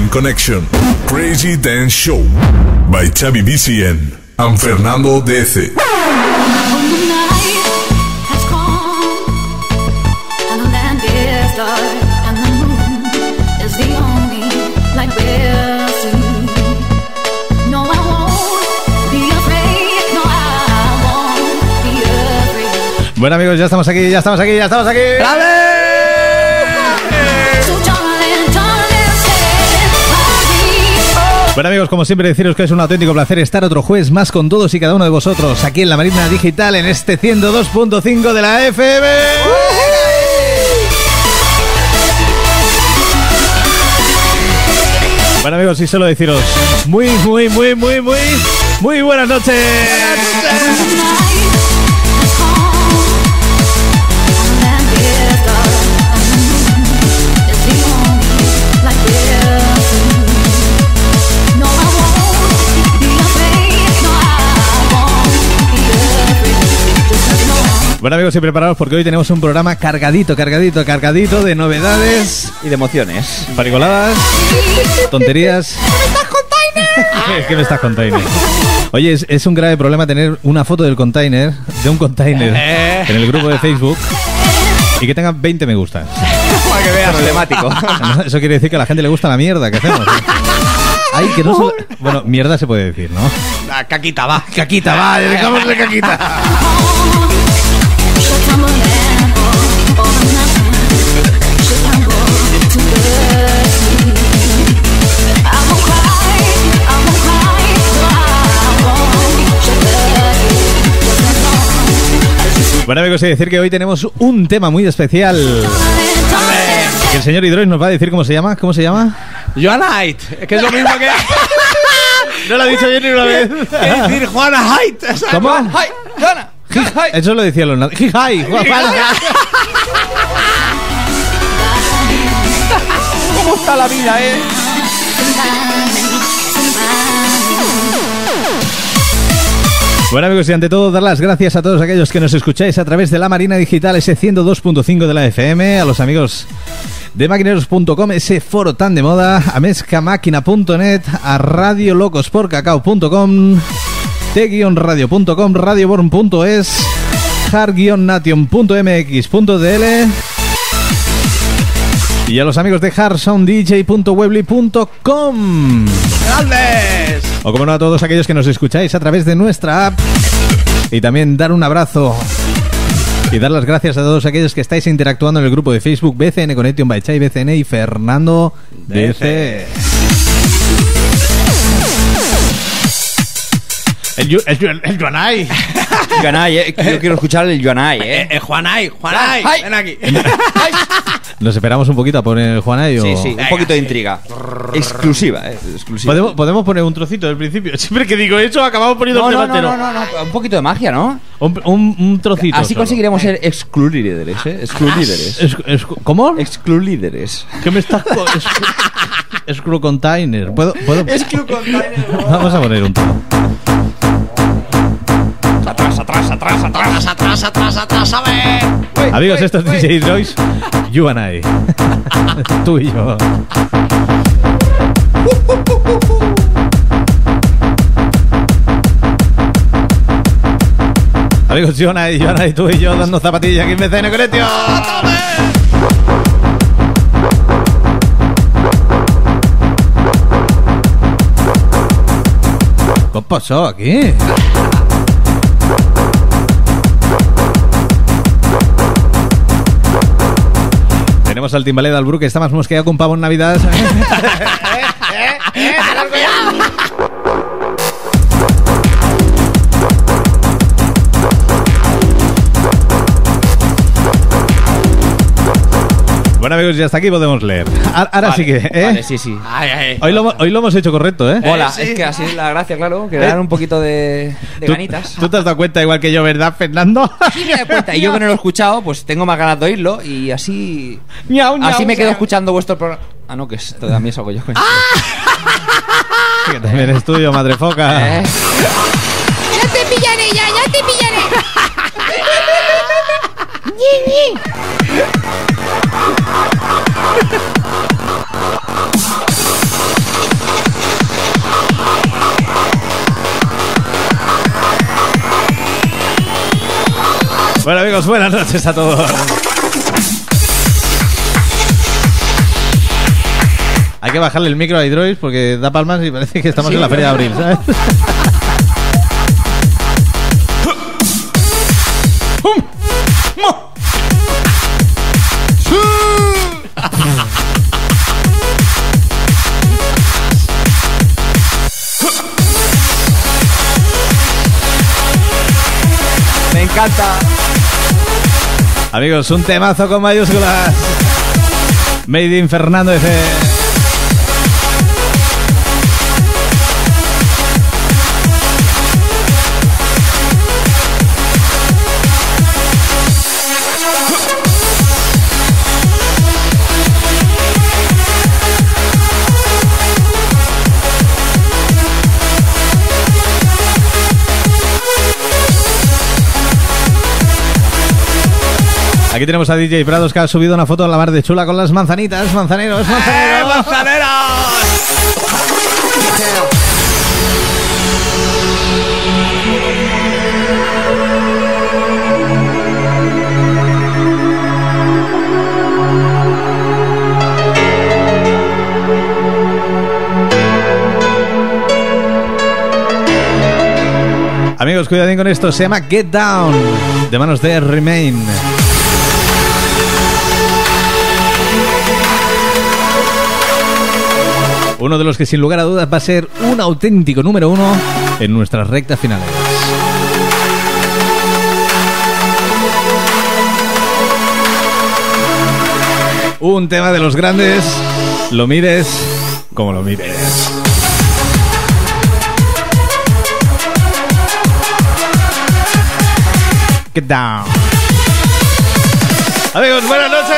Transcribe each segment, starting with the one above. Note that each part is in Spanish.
Connection. Crazy Dance Show by Xavi BCN and Fernando DC. Bueno, amigos, ya estamos aquí. ¡Bravo! Bueno, amigos, como siempre deciros que es un auténtico placer estar otro jueves más con todos y cada uno de vosotros aquí en la Marina Digital en este 102.5 de la FM. Bueno, amigos, y solo deciros muy buenas noches. Bueno, amigos, y preparados porque hoy tenemos un programa cargadito de novedades y de emociones, paricoladas, tonterías. ¿Qué me estás container? Oye, es un grave problema tener una foto de un container en el grupo de Facebook y que tenga 20 me gustas. Para que veas, problemático. Eso quiere decir que a la gente le gusta la mierda que hacemos. Ay, que no solo... Bueno, mierda se puede decir, ¿no? La caquita va, dejámosle caquita. Bueno, amigos, hay que decir que hoy tenemos un tema muy especial. Que el señor Hidrois nos va a decir cómo se llama. ¿Cómo se llama? Joanite, que es lo mismo que... No lo ha dicho bien ni una vez. Es decir, Juana Haidt. ¿Cómo? Juana. Eso lo decía los... Jijai. ¿Cómo está la vida, Bueno, amigos, y ante todo dar las gracias a todos aquellos que nos escucháis a través de la Marina Digital, ese 102.5 de la FM, a los amigos de maquineros.com, ese foro tan de moda, a mezcamaquina.net, a radiolocosporcacao.com, t-radio.com, radioborn.es, hard-nation.mx.dl y a los amigos de hardsounddj.weebly.com. ¡Grandes! O como no, a todos aquellos que nos escucháis a través de nuestra app. Y también dar un abrazo y dar las gracias a todos aquellos que estáis interactuando en el grupo de Facebook BCN Connection by Xavi BCN y Fernando DC. El Juanay. Juanay, yo quiero escuchar el Juanay, Juanay, ven aquí. Nos esperamos un poquito a poner el Juanay. Sí, un poquito de intriga. Exclusiva. ¿Podemos poner un trocito del principio? Siempre que digo eso acabamos poniendo el tema entero. No, un poquito de magia, ¿no? Un trocito. Así solo conseguiremos ser exclulíderes, Exclulíderes. ¿Cómo? Exclulíderes. ¿Qué me estás Exclucontainer. ¿Puedo? Exclucontainer. Vamos a poner un tono. Atrás, a ver. Amigos, esto es DJ Hidrois, You and I. Tú y yo. Amigos, You and I, tú y yo dando zapatillas aquí en BCN Connection. ¿Qué pasó aquí? Tenemos al timbalé de Albrook que está más mosqueado que un pavo en Navidad. Bueno, amigos, ya hasta aquí podemos leer. Ahora vale, sí que... Vale, sí. Hoy lo hemos hecho correcto, ¿eh? Hola, sí. Es que así es la gracia, claro, que le dan un poquito de ganitas. ¿Tú te has dado cuenta igual que yo, verdad, Fernando? Sí, me he dado cuenta. Y yo que no lo he escuchado, pues tengo más ganas de oírlo y así... así me quedo escuchando vuestro programa. Ah, no, que es, también eso hago yo. Sí, que también estudio, madre foca. Ya te pillaré, ya te pillaré. ¡Ñi! Bueno, amigos, buenas noches a todos. Hay que bajarle el micro a Hydroid porque da palmas y parece que estamos en la feria de abril, ¿sabes? Me encanta. Amigos, un temazo con mayúsculas. Made in Fernando F. Aquí tenemos a DJ Prados que ha subido una foto en la mar de chula con las manzanitas. Manzaneros, manzaneros. ¡Manzaneros! Amigos, cuidadín con esto. Se llama Get Down, de manos de Remain. Uno de los que sin lugar a dudas va a ser un auténtico número 1 en nuestras rectas finales. Un tema de los grandes, lo mires como lo mires. Get down. Amigos, buenas noches.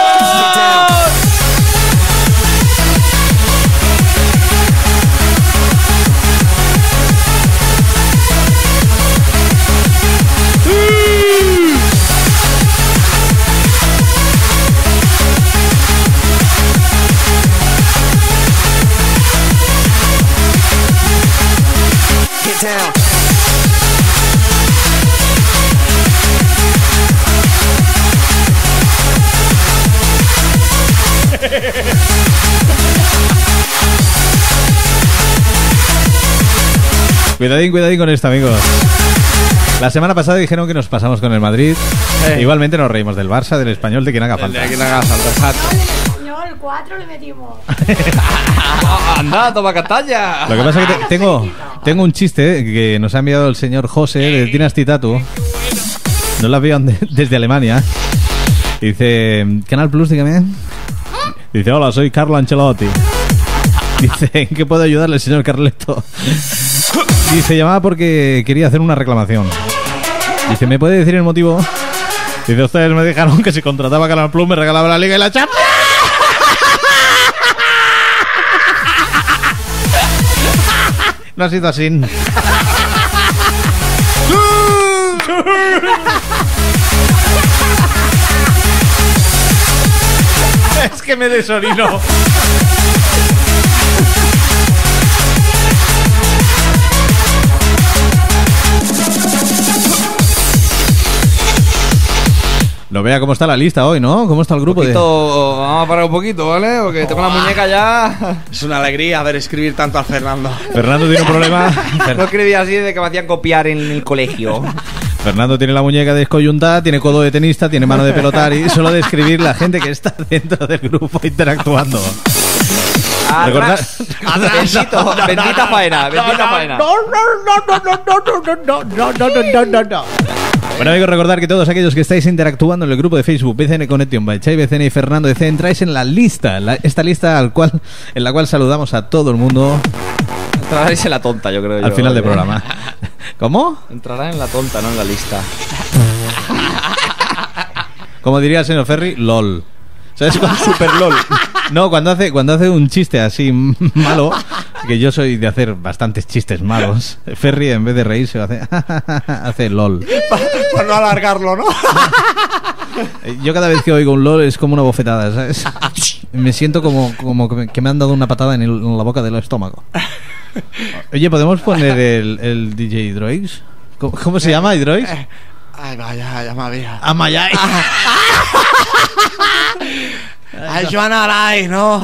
Cuidadín, cuidadín con esto, amigos. La semana pasada dijeron que nos pasamos con el Madrid. Igualmente nos reímos del Barça, del Español, de quien haga falta. De quien haga falta, exacto. El 4 le metimos. Anda, toma Castalla. Lo que pasa es que tengo un chiste que nos ha enviado el señor José de Dynasty Tattoo. Nos lo enviado desde Alemania. Dice, Canal Plus, dígame. Dice, hola, soy Carlo Ancelotti. Dice, ¿en qué puedo ayudarle, señor Carleto? Dice, llamaba porque quería hacer una reclamación. Dice, ¿me puede decir el motivo? Dice, ustedes me dijeron que si contrataba Canal Plus me regalaba la Liga y la Champions. No ha sido así. Es que me desorino. No vea cómo está la lista hoy, ¿no? ¿Cómo está el grupo? Vamos a parar un poquito, ¿vale? Porque tengo la muñeca ya. Es una alegría ver escribir tanto al Fernando. Fernando tiene un problema. No escribí así de que me hacían copiar en el colegio. Fernando tiene la muñeca descoyuntada, tiene codo de tenista, tiene mano de pelotar y solo de escribir la gente que está dentro del grupo interactuando. Atrás. Bendita faena, bendita faena. No. Bueno, amigos, recordar que todos aquellos que estáis interactuando en el grupo de Facebook BCN Connection by Chai BCN y Fernando de C, entráis en la lista, esta lista en la cual saludamos a todo el mundo. Entraráis en la tonta, yo creo. Al final del programa. ¿Cómo? Entrarán en la tonta, no en la lista. Como diría el señor Ferry, LOL. ¿Sabes cuándo? Super LOL. No, cuando hace un chiste así malo, que yo soy de hacer bastantes chistes malos, Ferry en vez de reírse hace LOL. Para no alargarlo, ¿no? Yo cada vez que oigo un LOL es como una bofetada, ¿sabes? Me siento como que me han dado una patada en la boca del estómago. Oye, ¿podemos poner el DJ Hydroix? ¿Cómo se llama, Hydroix? Ay, vaya, ya me había. Amayay. Ay, Joana Aray, ¿no?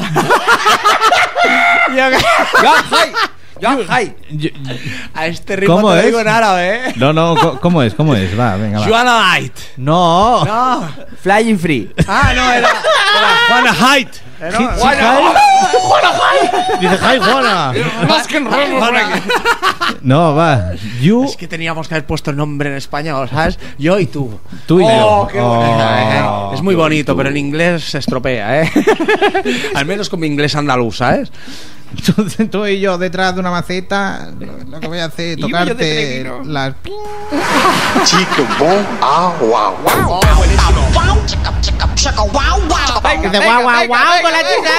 Joan Hay. A este ritmo ¿Cómo te lo es? digo en árabe, ¿eh? No, ¿cómo es? Va, venga, va. Joana Light. No. No. Flying Free. Ah, no, era Juana Height. Dice, ¡ay, Juana! Juana. No, va. You, Es que teníamos que haber puesto el nombre en español, ¿sabes? Yo y tú. tú y yo. Qué bonito, Oh. Es muy bonito, pero en inglés se estropea, ¿eh? Al menos con mi inglés andaluz, ¿sabes? Tú y yo detrás de una maceta, lo que voy a hacer es tocarte las... Chico, bom, wow, wow. Dice guau, guau, guau con la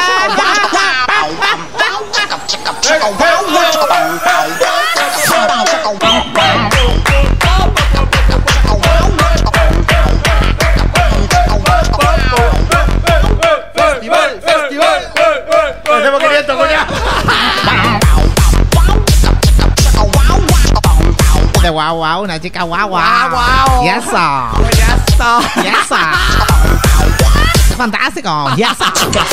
¡Festival! ¡Nos hacemos 500, coño! Dice guau, guau, una chica guau, guau. Y eso. Y eso. Fantástico. Y eso.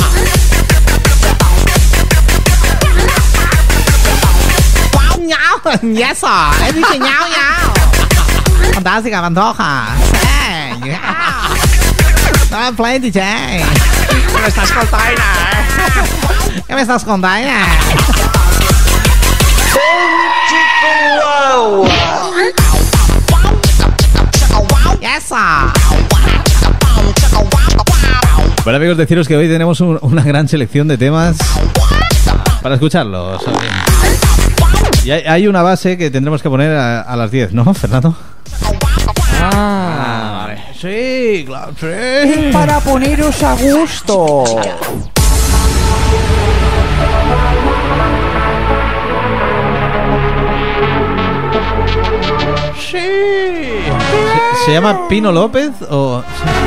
Ñau, y eso. He dicho ñau, ñau. Fantástica, me antoja. Sí, yeah. Play DJ. ¿Qué me estás contando, eh? ¿Qué me estás contando? Eso. Bueno, amigos, deciros que hoy tenemos una gran selección de temas para escucharlos. Y hay una base que tendremos que poner a las 10, ¿no, Fernando? Vale. Sí, claro, sí. Para poneros a gusto. Sí. ¿Se llama Pino López o...?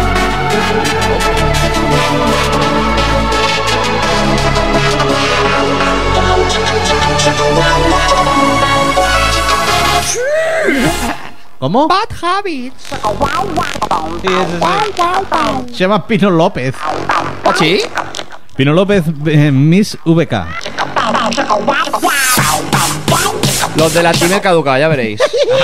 ¿Cómo? Bad habits. Sí, se llama Pino López. ¿Ah, sí? Pino López, Miss VK. Los de la Timer caducada, ya veréis.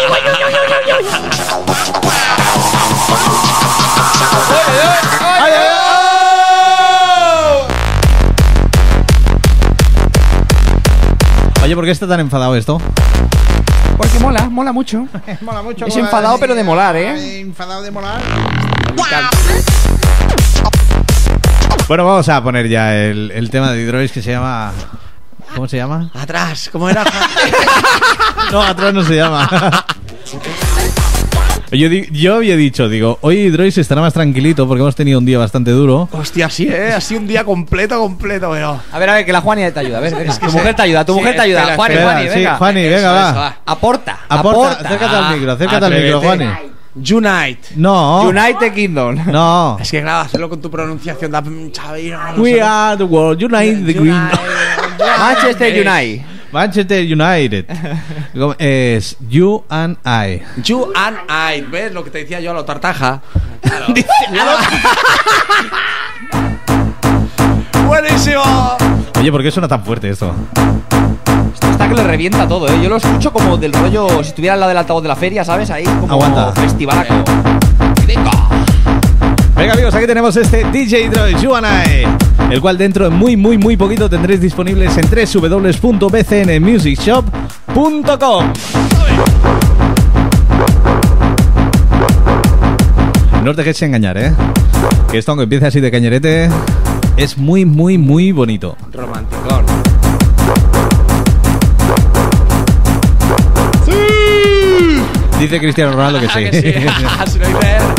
Oye, ¿por qué está tan enfadado esto? Porque mola mucho. Mola mucho. Es enfadado, pero de molar, ¿eh? Enfadado de molar. Bueno, vamos a poner ya el tema de Hydroid que se llama... ¿Cómo se llama? Atrás, ¿cómo era? No, atrás no se llama. Yo había dicho, hoy Hydroid estará más tranquilito porque hemos tenido un día bastante duro. Hostia, sí, ¿eh? Ha sido un día completo, pero... A ver, que la Juani te ayuda. A ver, venga. Es que Tu mujer te ayuda, espera, Juani, Espera, Juani, sí, venga. Juani, venga, va. Aporta. Acércate al micro, acércate al micro, Juani. Unite. No. United Kingdom. No. Es que claro, hacerlo con tu pronunciación da Xavi. We are the world, United the Green. Manchester United. Manchester United. Es You and I. You and I. ¿Ves lo que te decía yo a lo tartaja? Claro. ¡Buenísimo! Oye, ¿por qué suena tan fuerte esto? Esto está que le revienta todo, ¿eh? Yo lo escucho como del rollo, si estuviera al lado del altavoz de la feria, ¿sabes? Ahí como Aguanta. festivalaco. Venga. Venga, amigos, aquí tenemos este DJ Hydroid, You and I, el cual dentro de muy poquito tendréis disponibles en www.bcnmusicshop.com. No os dejéis engañar, ¿eh? Que esto, aunque empiece así de cañerete, es muy bonito. Romanticón. Dice Cristiano Ronaldo que sí. Que sí. Si lo dice él.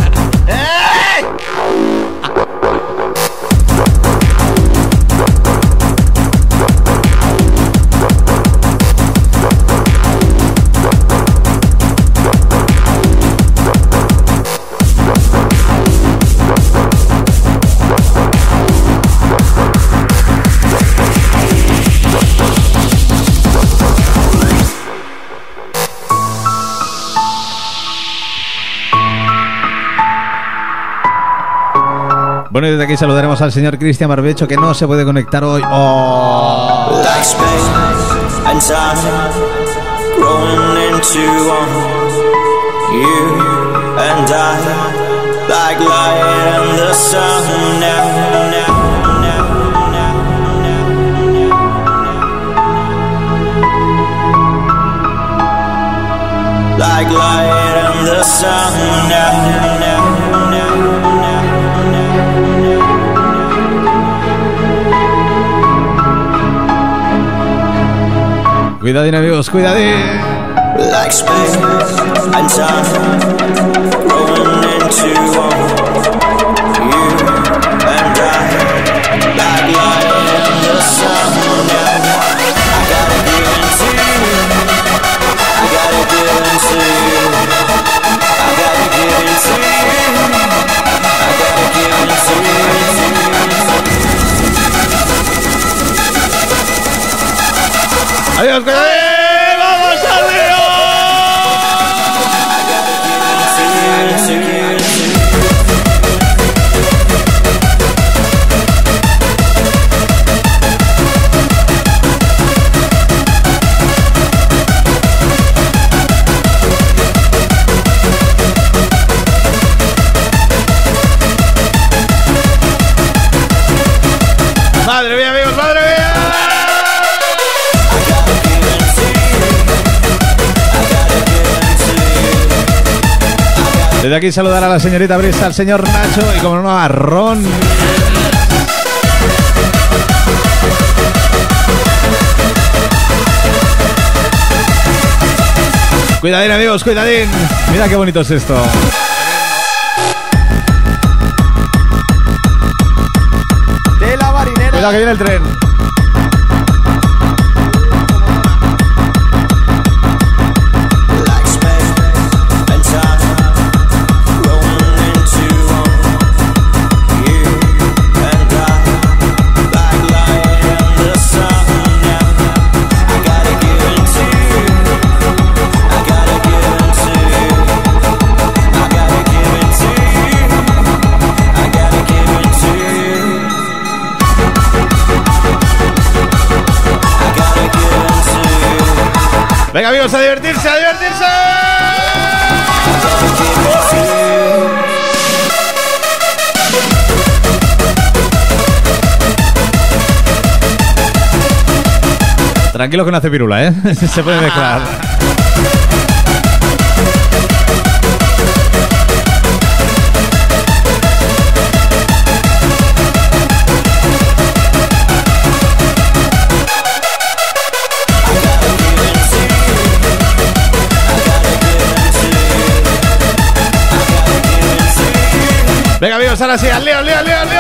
Bueno, y desde aquí saludaremos al señor Cristian Barbecho, que no se puede conectar hoy. ¡Oh! Like space and time growing into one. You and I, like light and the sun now. Like light and the sun now. Cuidadín, amigos, cuidadín. Like space and time growing into one. You and I, like light and the sun now. I gotta give into you. I gotta give into you. I gotta give into you. I gotta give into you. Adiós, cuidadín. Vamos al lío. Madre mía, amigos, madre mía. Desde aquí saludar a la señorita Brisa, al señor Nacho y como no a Ron. Cuidadín, amigos, cuidadín. Mira qué bonito es esto. De la marinera. Cuidado que viene el tren. Venga, amigos, a divertirse, a divertirse. Tranquilo que no hace pirula, ¿eh? Se puede mezclar. Venga, amigos, ahora sí, al lío, al lío, al lío, al lío.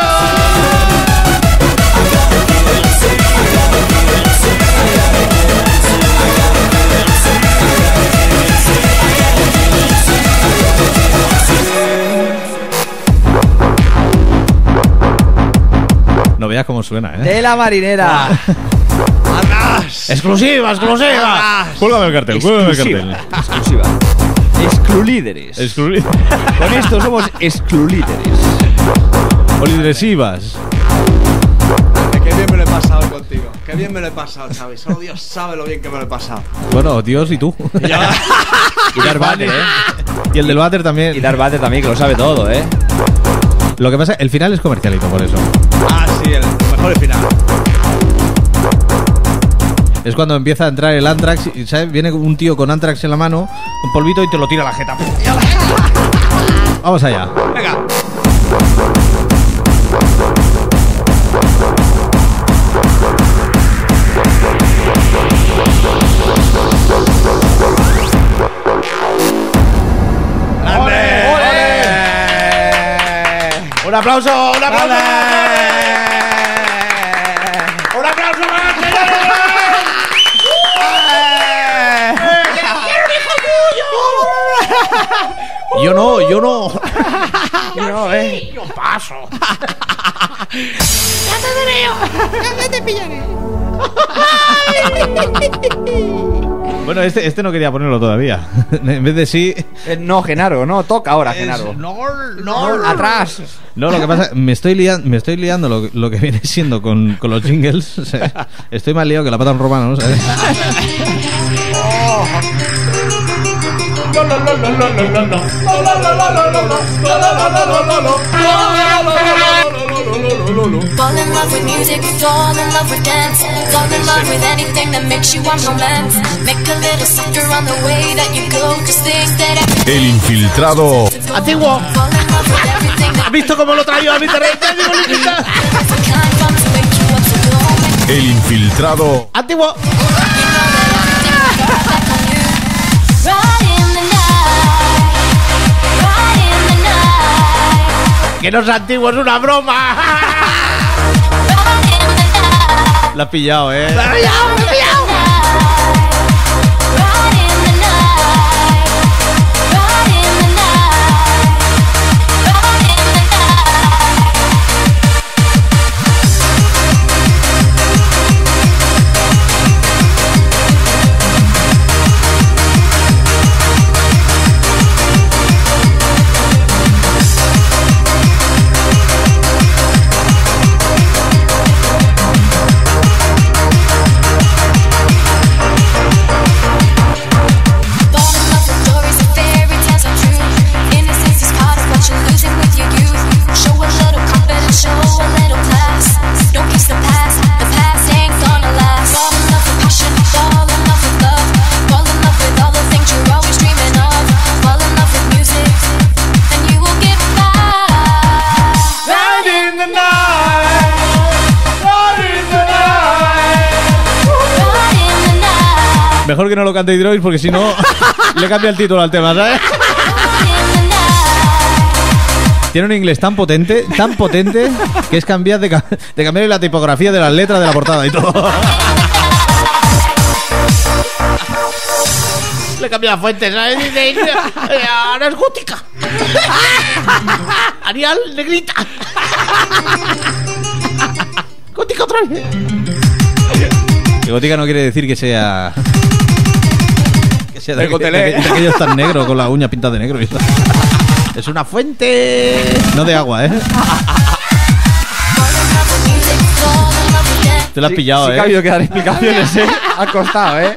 No veas cómo suena, ¿eh? De la marinera. ¡Arras! ¡Exclusiva, exclusiva! Cuélgame el cartel, cuélgame el cartel. Exclusiva. Exclulíderes. Con esto somos exclulíderes. Polidresivas. Qué bien me lo he pasado contigo. Qué bien me lo he pasado, Xavi. Solo Dios sabe lo bien que me lo he pasado. Bueno, Dios y tú. Y Darth Vader, ¿eh? Y el del váter también. Y Darth Vader también, que lo sabe todo, ¿eh? Lo que pasa, el final es comercialito, por eso. Ah, sí, el mejor final. Es cuando empieza a entrar el Antrax y, ¿sabes? Viene un tío con Antrax en la mano, un polvito y te lo tira a la jeta. Vamos allá. Venga. ¡Ole! ¡Ole! ¡Un aplauso! ¡Un aplauso! ¡Un aplauso más, señores! Yo no. Yo no, Yo paso. Ya te veo. Ya te pillaré. Bueno, este no quería ponerlo todavía. En vez de sí... No, Genaro, no, toca ahora, Genaro. No, Atrás. No, lo que pasa, me estoy liando lo que viene siendo con los jingles. O sea, estoy más liado que la pata de un romano, ¿sabes? Fall in love with music, fall in love with dance, fall in love with anything that makes you want romance. Make a little softer on the way that you go, just think that El infiltrado. Antiguo. fall in love with everything that ¿Has visto cómo lo traigo a mi terreno? El infiltrado. Antiguo. Que no es antiguo, es una broma. La has pillado, ¿eh? ¡Me he pillado! Mejor que no lo cante Hydroid porque si no le cambia el título al tema, ¿sabes? Tiene un inglés tan potente que es cambiar de cambiar la tipografía de las letras de la portada y todo. Le cambia la fuente, ¿sabes? Dice, ahora es gótica. Arial, negrita. Gótica otra vez. Y gótica no quiere decir que sea de Gotelé. aquellos tan negros con la uña pintada de negro. Es una fuente. No de agua, ¿eh? Te lo has pillado, Sí ¿eh? que ha habido que dar explicaciones, ¿eh? Ha costado, ¿eh?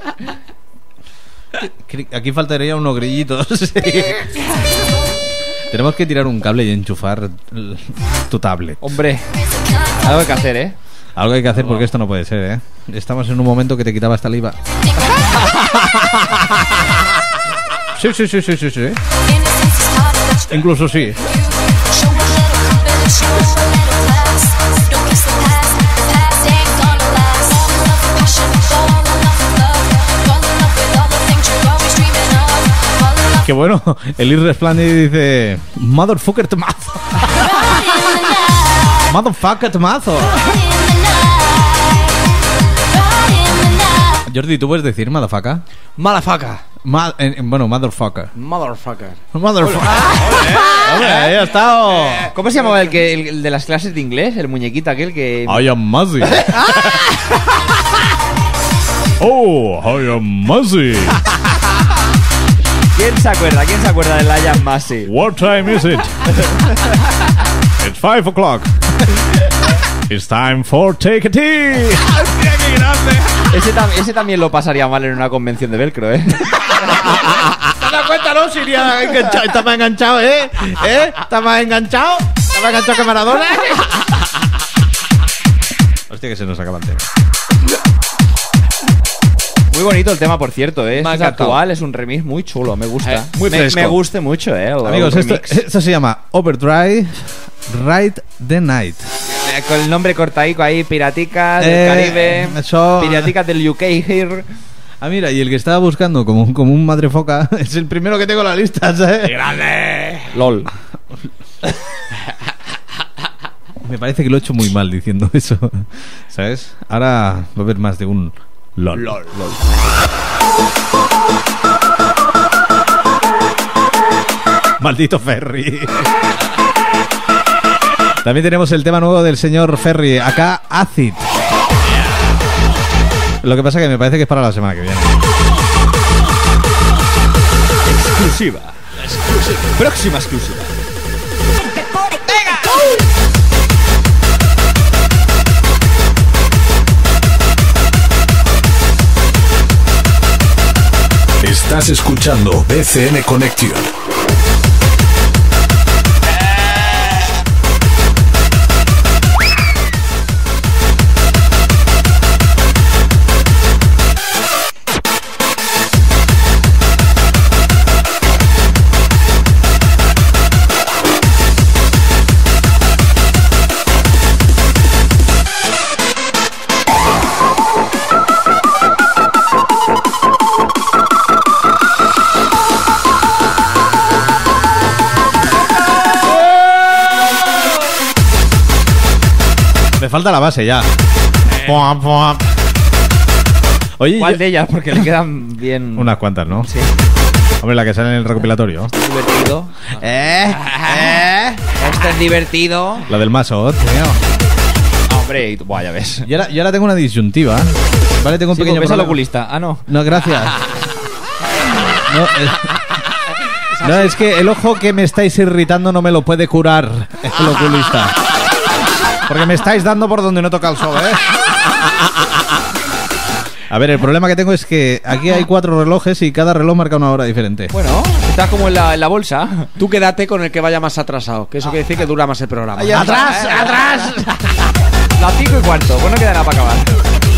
Aquí faltaría unos grillitos. Sí. Tenemos que tirar un cable y enchufar tu tablet. Hombre, algo hay que hacer, ¿eh? Algo hay que hacer porque esto no puede ser, ¿eh? Estamos en un momento que te quitaba esta liba. Sí. Incluso sí. Qué bueno, el Ir Splendid dice Motherfucker temazo. Motherfucker temazo. Jordi, ¿tú puedes decir motherfucker? Malafaca. Bueno, motherfucker. Motherfucker. Motherfucker. Hombre, ahí ha estado. ¿Cómo se llamaba el de las clases de inglés? El muñequito aquel que... I am Muzzy. Oh, I am Muzzy. ¿Quién se acuerda? ¿Quién se acuerda del I am Massey? What time is it? It's 5 o'clock. It's time for take a tea. ¡Hostia, qué grande! Ese también lo pasaría mal en una convención de velcro, ¿eh? ¿Te das cuenta, no? Si iría enganchado. Está más enganchado, ¿eh? Está más enganchado. Está más enganchado que Maradona. Hostia, que se nos acaba el tema. Muy bonito el tema, por cierto, ¿eh? Me ha Es encantado. actual, es un remix muy chulo, me gusta. Muy fresco. Me gusta mucho, ¿eh? Amigos, el esto remix. se llama Overdrive Ride the Night. Con el nombre cortaico ahí, Piraticas del Caribe, eso- Piraticas del UK here. Ah, mira, y el que estaba buscando como un madrefoca es el primero que tengo en la lista, ¿sabes? ¡Grande! LOL. Me parece que lo he hecho muy mal diciendo eso, ¿sabes? Ahora va a haber más de un LOL. Maldito Ferry. También tenemos el tema nuevo del señor Ferry, acá Acid. Lo que pasa que me parece que es para la semana que viene. Exclusiva. Próxima exclusiva. Estás escuchando BCN Connection. Me falta la base ya. Oye, ¿cuál de ellas? Porque le quedan bien. Unas cuantas, ¿no? Sí. Hombre, la que sale en el recopilatorio. Divertido. Esto es divertido. La del Masot. Hombre, buah, ya ves. Yo ahora tengo una disyuntiva. Vale, tengo un pequeño ves al problema. oculista. Ah, no. No, gracias. No, es que el ojo que me estáis irritando no me lo puede curar el oculista. Porque me estáis dando por donde no toca el sol, ¿eh? A ver, el problema que tengo es que aquí hay 4 relojes y cada reloj marca una hora diferente. Bueno, está como en la bolsa. Tú quédate con el que vaya más atrasado, que eso quiere decir que dura más el programa. ¡Atrás! ¡Atrás! Las 5:15. Pues no queda nada para acabar.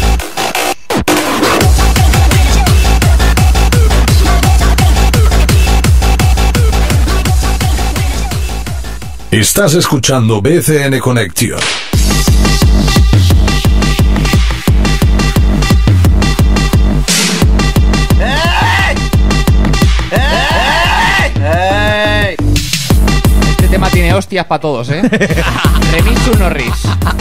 Estás escuchando BCN Connection. Este tema tiene hostias para todos, ¿eh? Remichu Norris.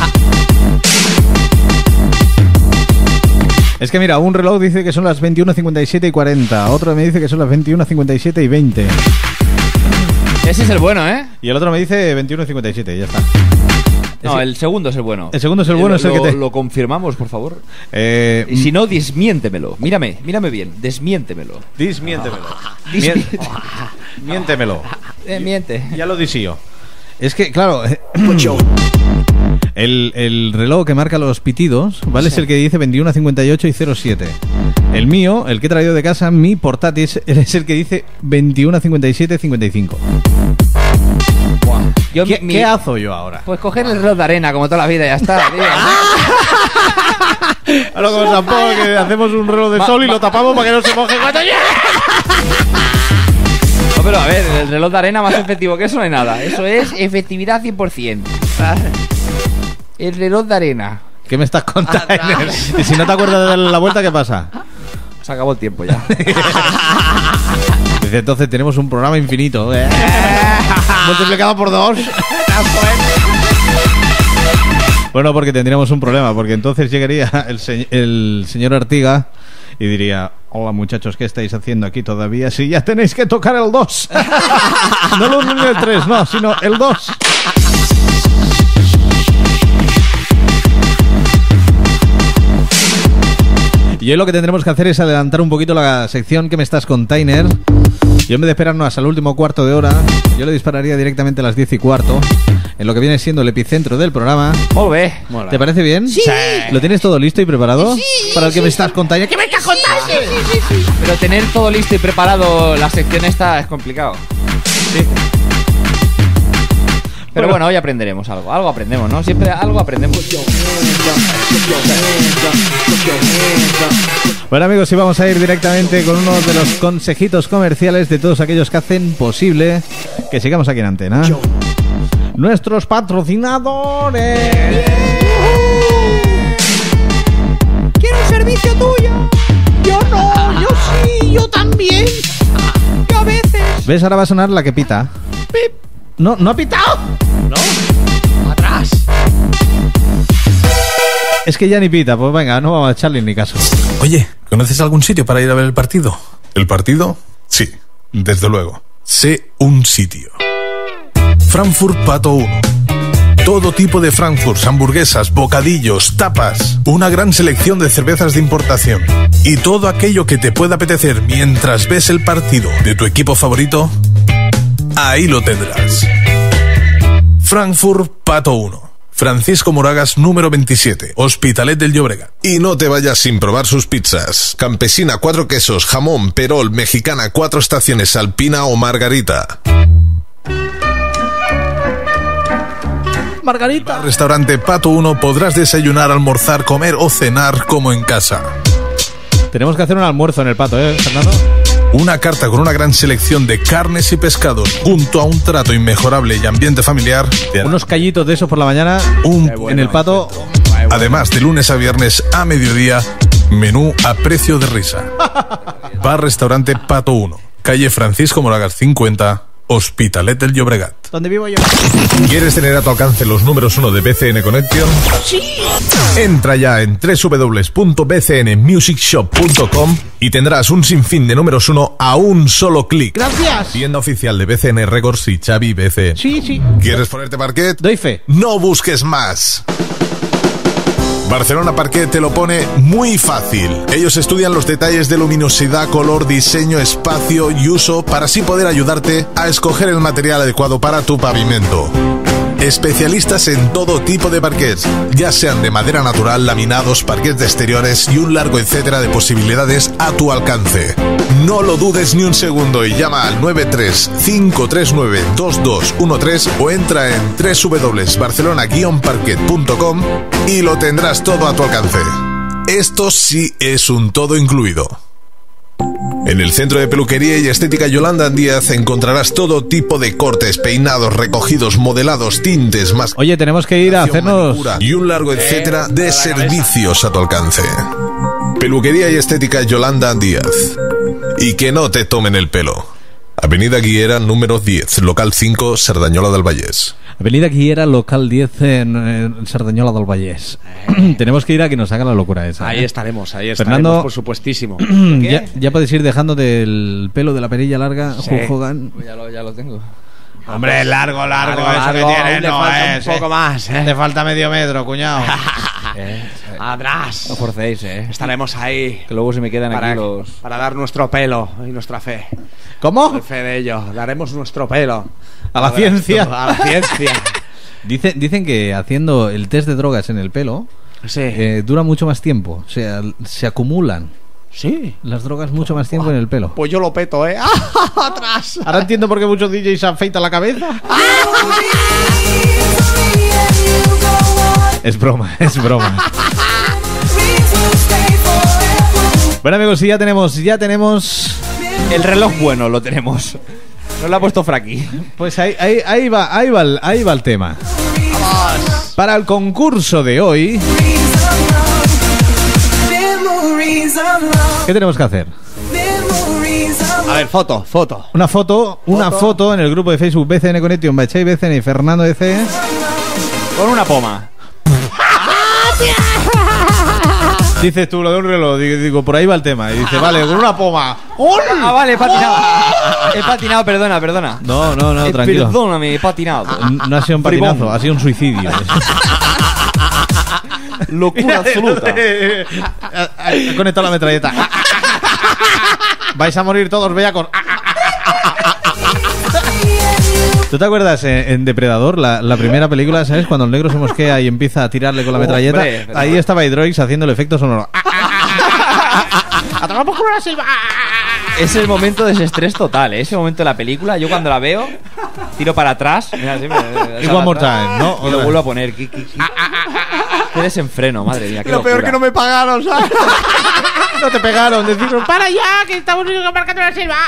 Es que mira, un reloj dice que son las 21:57 y 40. Otro me dice que son las 21:57 y 20. Ese es el bueno, ¿eh? Y el otro me dice 21:57 y ya está. No, el segundo es el bueno. El segundo es el bueno, es el que te... Lo confirmamos, por favor. Y si no, desmiéntemelo. Mírame bien. Desmiéntemelo. Miéntemelo. Miente. Ya lo disío. Es que, claro... El reloj que marca los pitidos, ¿vale? Sí. Es el que dice 21:58 y 07. El mío, el que he traído de casa, mi portátil, es el que dice 21:57 55. ¿Qué hago yo ahora? Pues coger el reloj de arena, como toda la vida, ya está, tío. Ahora como San Paul, que hacemos un reloj de sol y lo tapamos para que no se moje cuando llegue. No, pero a ver, el reloj de arena más efectivo que eso no hay nada. Eso es efectividad 100%. El reloj de arena. ¿Qué me estás contando? Y si no te acuerdas de darle la vuelta, ¿qué pasa? Se acabó el tiempo ya. Dice, entonces tenemos un programa infinito. Multiplicado por 2. Bueno, porque tendríamos un problema. Porque entonces llegaría el señor Artiga y diría: hola muchachos, ¿qué estáis haciendo aquí todavía? Si ya tenéis que tocar el 2. No el 1 ni el 3, no, sino el 2. Y hoy lo que tendremos que hacer es adelantar un poquito la sección que me estás container. Y en vez de esperarnos hasta el último cuarto de hora, yo le dispararía directamente a las 10:15, en lo que viene siendo el epicentro del programa. Muy bien. ¿Te parece bien? Sí. ¿Lo tienes todo listo y preparado? Sí. Para el que me estás container. ¿Qué me estás container? Sí. Pero tener todo listo y preparado la sección esta es complicado. Sí. Pero bueno, hoy aprenderemos algo. Algo aprendemos, ¿no? Siempre algo aprendemos. Bueno, amigos, y vamos a ir directamente con uno de los consejitos comerciales de todos aquellos que hacen posible que sigamos aquí en antena. Nuestros patrocinadores. Quiero un servicio tuyo. Yo no, yo sí, yo también. Yo a veces. ¿Ves? Ahora va a sonar la que pita. Pip. No ha pitado. ¿No? Atrás. Es que ya ni pita, pues venga, no vamos a echarle ni caso. Oye, ¿conoces algún sitio para ir a ver el partido? ¿El partido? Sí, desde luego. Sé un sitio. Frankfurt Pato 1. Todo tipo de frankfurts, hamburguesas, bocadillos, tapas. Una gran selección de cervezas de importación. Y todo aquello que te pueda apetecer mientras ves el partido de tu equipo favorito, ahí lo tendrás. Frankfurt Pato 1. Francisco Moragas, número 27, Hospitalet del Llobregat. Y no te vayas sin probar sus pizzas. Campesina, 4 quesos, jamón, perol, mexicana, 4 estaciones, alpina o margarita. Margarita. Restaurante Pato 1 podrás desayunar, almorzar, comer o cenar como en casa. Tenemos que hacer un almuerzo en el Pato, Fernando. Una carta con una gran selección de carnes y pescados, junto a un trato inmejorable y ambiente familiar. Unos callitos de esos por la mañana en el Pato. Además, de lunes a viernes a mediodía, menú a precio de risa. Bar-restaurante Pato 1, calle Francisco Moragas 50, Hospitalet del Llobregat. ¿Dónde vivo yo? ¿Quieres tener a tu alcance los números 1 de BCN Connection? ¡Sí! Entra ya en www.bcnmusicshop.com y tendrás un sinfín de números 1 a un solo clic. ¡Gracias! Tienda oficial de BCN Records y Xavi BCN. Sí. ¿Quieres ponerte parquet? Doy fe. No busques más. Barcelona Parquet te lo pone muy fácil. Ellos estudian los detalles de luminosidad, color, diseño, espacio y uso para así poder ayudarte a escoger el material adecuado para tu pavimento. Especialistas en todo tipo de parquets, ya sean de madera natural, laminados, parquets de exteriores y un largo etcétera de posibilidades a tu alcance. No lo dudes ni un segundo y llama al 93-539-2213 o entra en www.barcelona-parquet.com y lo tendrás todo a tu alcance. Esto sí es un todo incluido. En el centro de peluquería y estética Yolanda Díaz encontrarás todo tipo de cortes, peinados, recogidos, modelados, tintes, más. Oye, tenemos que ir a hacernos y un largo etcétera de servicios a tu alcance. Peluquería y estética Yolanda Díaz. Y que no te tomen el pelo. Avenida Guiera, número 10, local 5, Cerdanyola del Vallès. Avenida Guiera, local 10, en Cerdanyola del Vallès. Tenemos que ir a que nos haga la locura esa. Ahí estaremos, Fernando, por supuestísimo. ya puedes ir dejándote el pelo de la perilla larga, Sí. Hulk Hogan. Ya lo tengo. Hombre, largo, eso que tiene, no es. Un poco más, Te falta medio metro, cuñado. Atrás. No forcéis, Estaremos ahí. Que luego se me quedan aquí los... para dar nuestro pelo y nuestra fe. ¿Cómo? Fe de ello. Daremos nuestro pelo. A la ciencia. A la ciencia. Dicen que haciendo el test de drogas en el pelo Sí. dura mucho más tiempo. O sea, se acumulan Sí. las drogas mucho más tiempo en el pelo. Pues yo lo peto, Atrás. Ahora entiendo por qué muchos DJs se afeitan la cabeza. Es broma. Bueno, amigos, sí, ya tenemos El reloj bueno lo tenemos. Nos lo ha puesto Fraki. Pues ahí va el tema. Vamos. Para el concurso de hoy, ¿qué tenemos que hacer? A ver, foto. Una foto en el grupo de Facebook BCN Connection by Chai BCN y Fernando DC. Con una poma. Dices tú lo de un reloj, digo, por ahí va el tema. Y dice, vale, con una poma. Ah, vale, he patinado. He patinado, perdona. No, tranquilo. Perdóname, he patinado. No ha sido un patinazo, ha sido un suicidio. Locura absoluta. Ha conectado la metralleta. Vais a morir todos bellacos. ¿Tú te acuerdas en Depredador, la primera película, ¿sabes? Cuando el negro se mosquea y empieza a tirarle con la metralleta. Hombre, ahí estaba Hydroix haciendo el efecto sonoro. ¡Atrapamos con una silba! Es el momento de desestrés total, ¿eh? Ese momento de la película, yo cuando la veo, tiro para atrás. Mira, sí, Y one more time, ¿no? Y lo vuelvo a poner. Qué desenfreno, madre mía. Qué Lo peor locura. que no me pagaron, ¿sabes? No te pegaron, decimos, ¡Para ya! ¡Que estamos marcando una silba!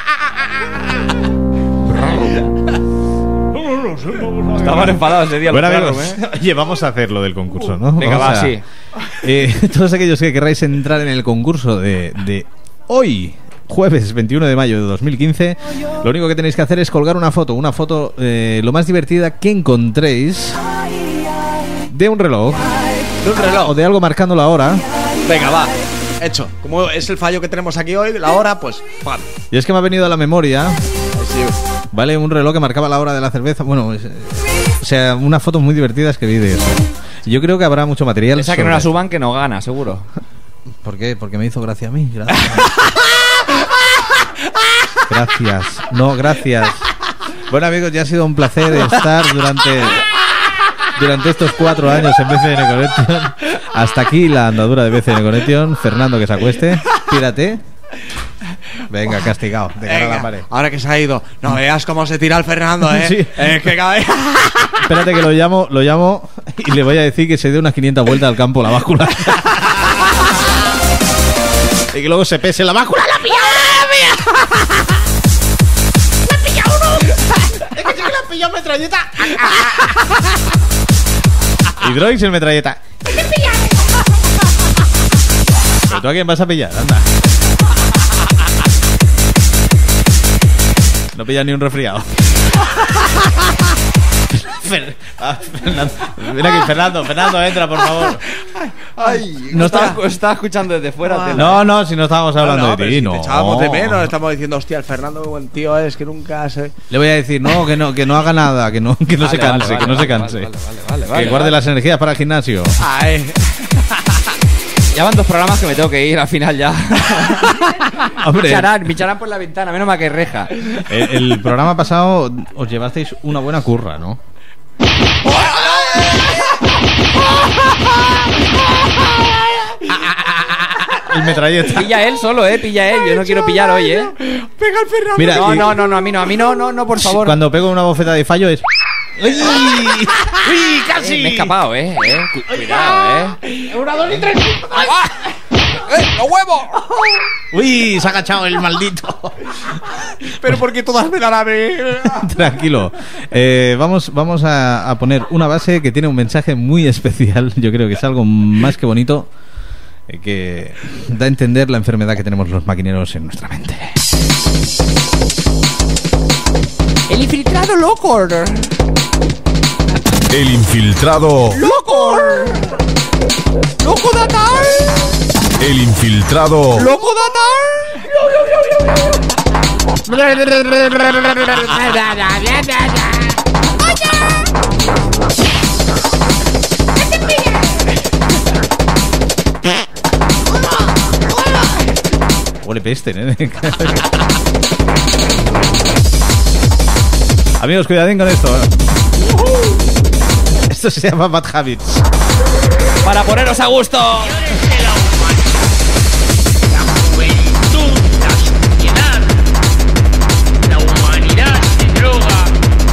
Estaban enfadados ese día. Bueno, los amigos, perros, oye, vamos a hacer lo del concurso, ¿no? Venga, Vamos va, a- sí. Todos aquellos que querráis entrar en el concurso de hoy, jueves 21 de mayo de 2015, lo único que tenéis que hacer es colgar una foto lo más divertida que encontréis de un reloj o de algo marcando la hora. Venga, va. Hecho. Como es el fallo que tenemos aquí hoy, la hora, pues. ¡pam! Y es que me ha venido a la memoria Sí. Vale, un reloj que marcaba la hora de la cerveza. Bueno, o sea, unas fotos muy divertidas que vi de eso. Yo creo que habrá mucho material. Esa que no la suban, que no gana, seguro. ¿Por qué? Porque me hizo gracia a mí. Gracias. Gracias. No, gracias. Bueno, amigos, ya ha sido un placer estar durante estos 4 años en BCN Connection. Hasta aquí la andadura de BCN Connection. Fernando, que se acueste. Pírate. Venga, castigado. De cara a la pared. Ahora que se ha ido. No veas cómo se tira el Fernando, ¿eh? Sí. Que cada vez... Espérate que lo llamo y le voy a decir que se dé unas 500 vueltas al campo la báscula. Y que luego se pese la báscula. ¡La pilla! ¡La pilla uno! Es que sí que la pilló metralleta. Y Droix el metralleta. ¿Pero tú a quién vas a pillar? Anda. No pillas ni un resfriado. Fernando. Mira aquí, Fernando, entra, por favor. Ay, no estaba escuchando desde fuera. No, si no estábamos hablando de ti, si no. te echábamos de menos, estamos diciendo, hostia, el Fernando, qué buen tío es, que nunca se... Le voy a decir, que no haga nada, que no se canse, que no se canse. Que guarde las energías para el gimnasio. Ya van 2 programas que me tengo que ir al final ya. Hombre. Micharán por la ventana, menos mal que reja. El programa pasado os llevasteis una buena curra, ¿no? El metralleta. Pilla él solo, pilla él. Yo no quiero pillar hoy, Pega el Fernando. Mira, no, a mí no, por favor. Cuando pego una bofeta de fallo es... ¡Uy! ¡Casi! Me he escapado, Cuidado, 1, 2 y 3. ¡Los huevos! ¡Uy! Se ha agachado el maldito. Pero porque todas me dan a ver. Tranquilo. Vamos a poner una base que tiene un mensaje muy especial. Yo creo que es algo más que bonito, que da a entender la enfermedad que tenemos los maquineros en nuestra mente. El infiltrado loco. El infiltrado. ¡Loco! ¡Loco Datar! El infiltrado. ¡Loco Datar! Huele peste, ¿eh? Amigos, cuidadín con esto. Esto se llama Bad Habits. Para poneros a gusto. La juventud, la sociedad, la humanidad se droga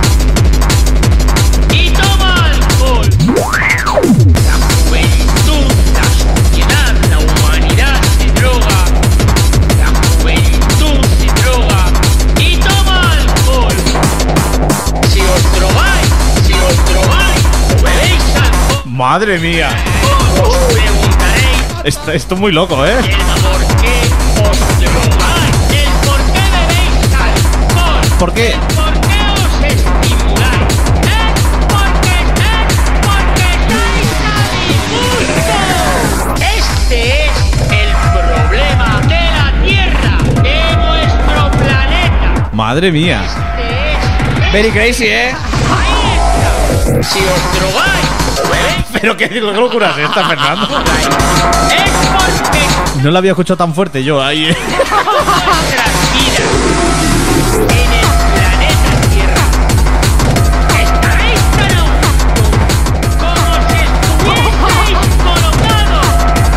y toma alcohol. La juventud, la sociedad, la humanidad se droga. La juventud se droga y toma alcohol. Si os drogáis, o bebéis alcohol, ¡Madre mía! os preguntaréis Esto es muy loco, ¿eh? el por qué os drogáis, el por qué bebéis alcohol, ¿Por qué? el por qué os estimuláis, porque estáis a disgusto. Este es el problema de la Tierra, de nuestro planeta. ¡Madre mía! Este es Very crazy, ahí está. Si os drogáis, o bebéis ¿Pero qué locura es esta, Fernando? es porque No la había escuchado tan fuerte yo ahí. nuestras vidas en el planeta Tierra estaréis tan a gusto como si estuvieseis colocados.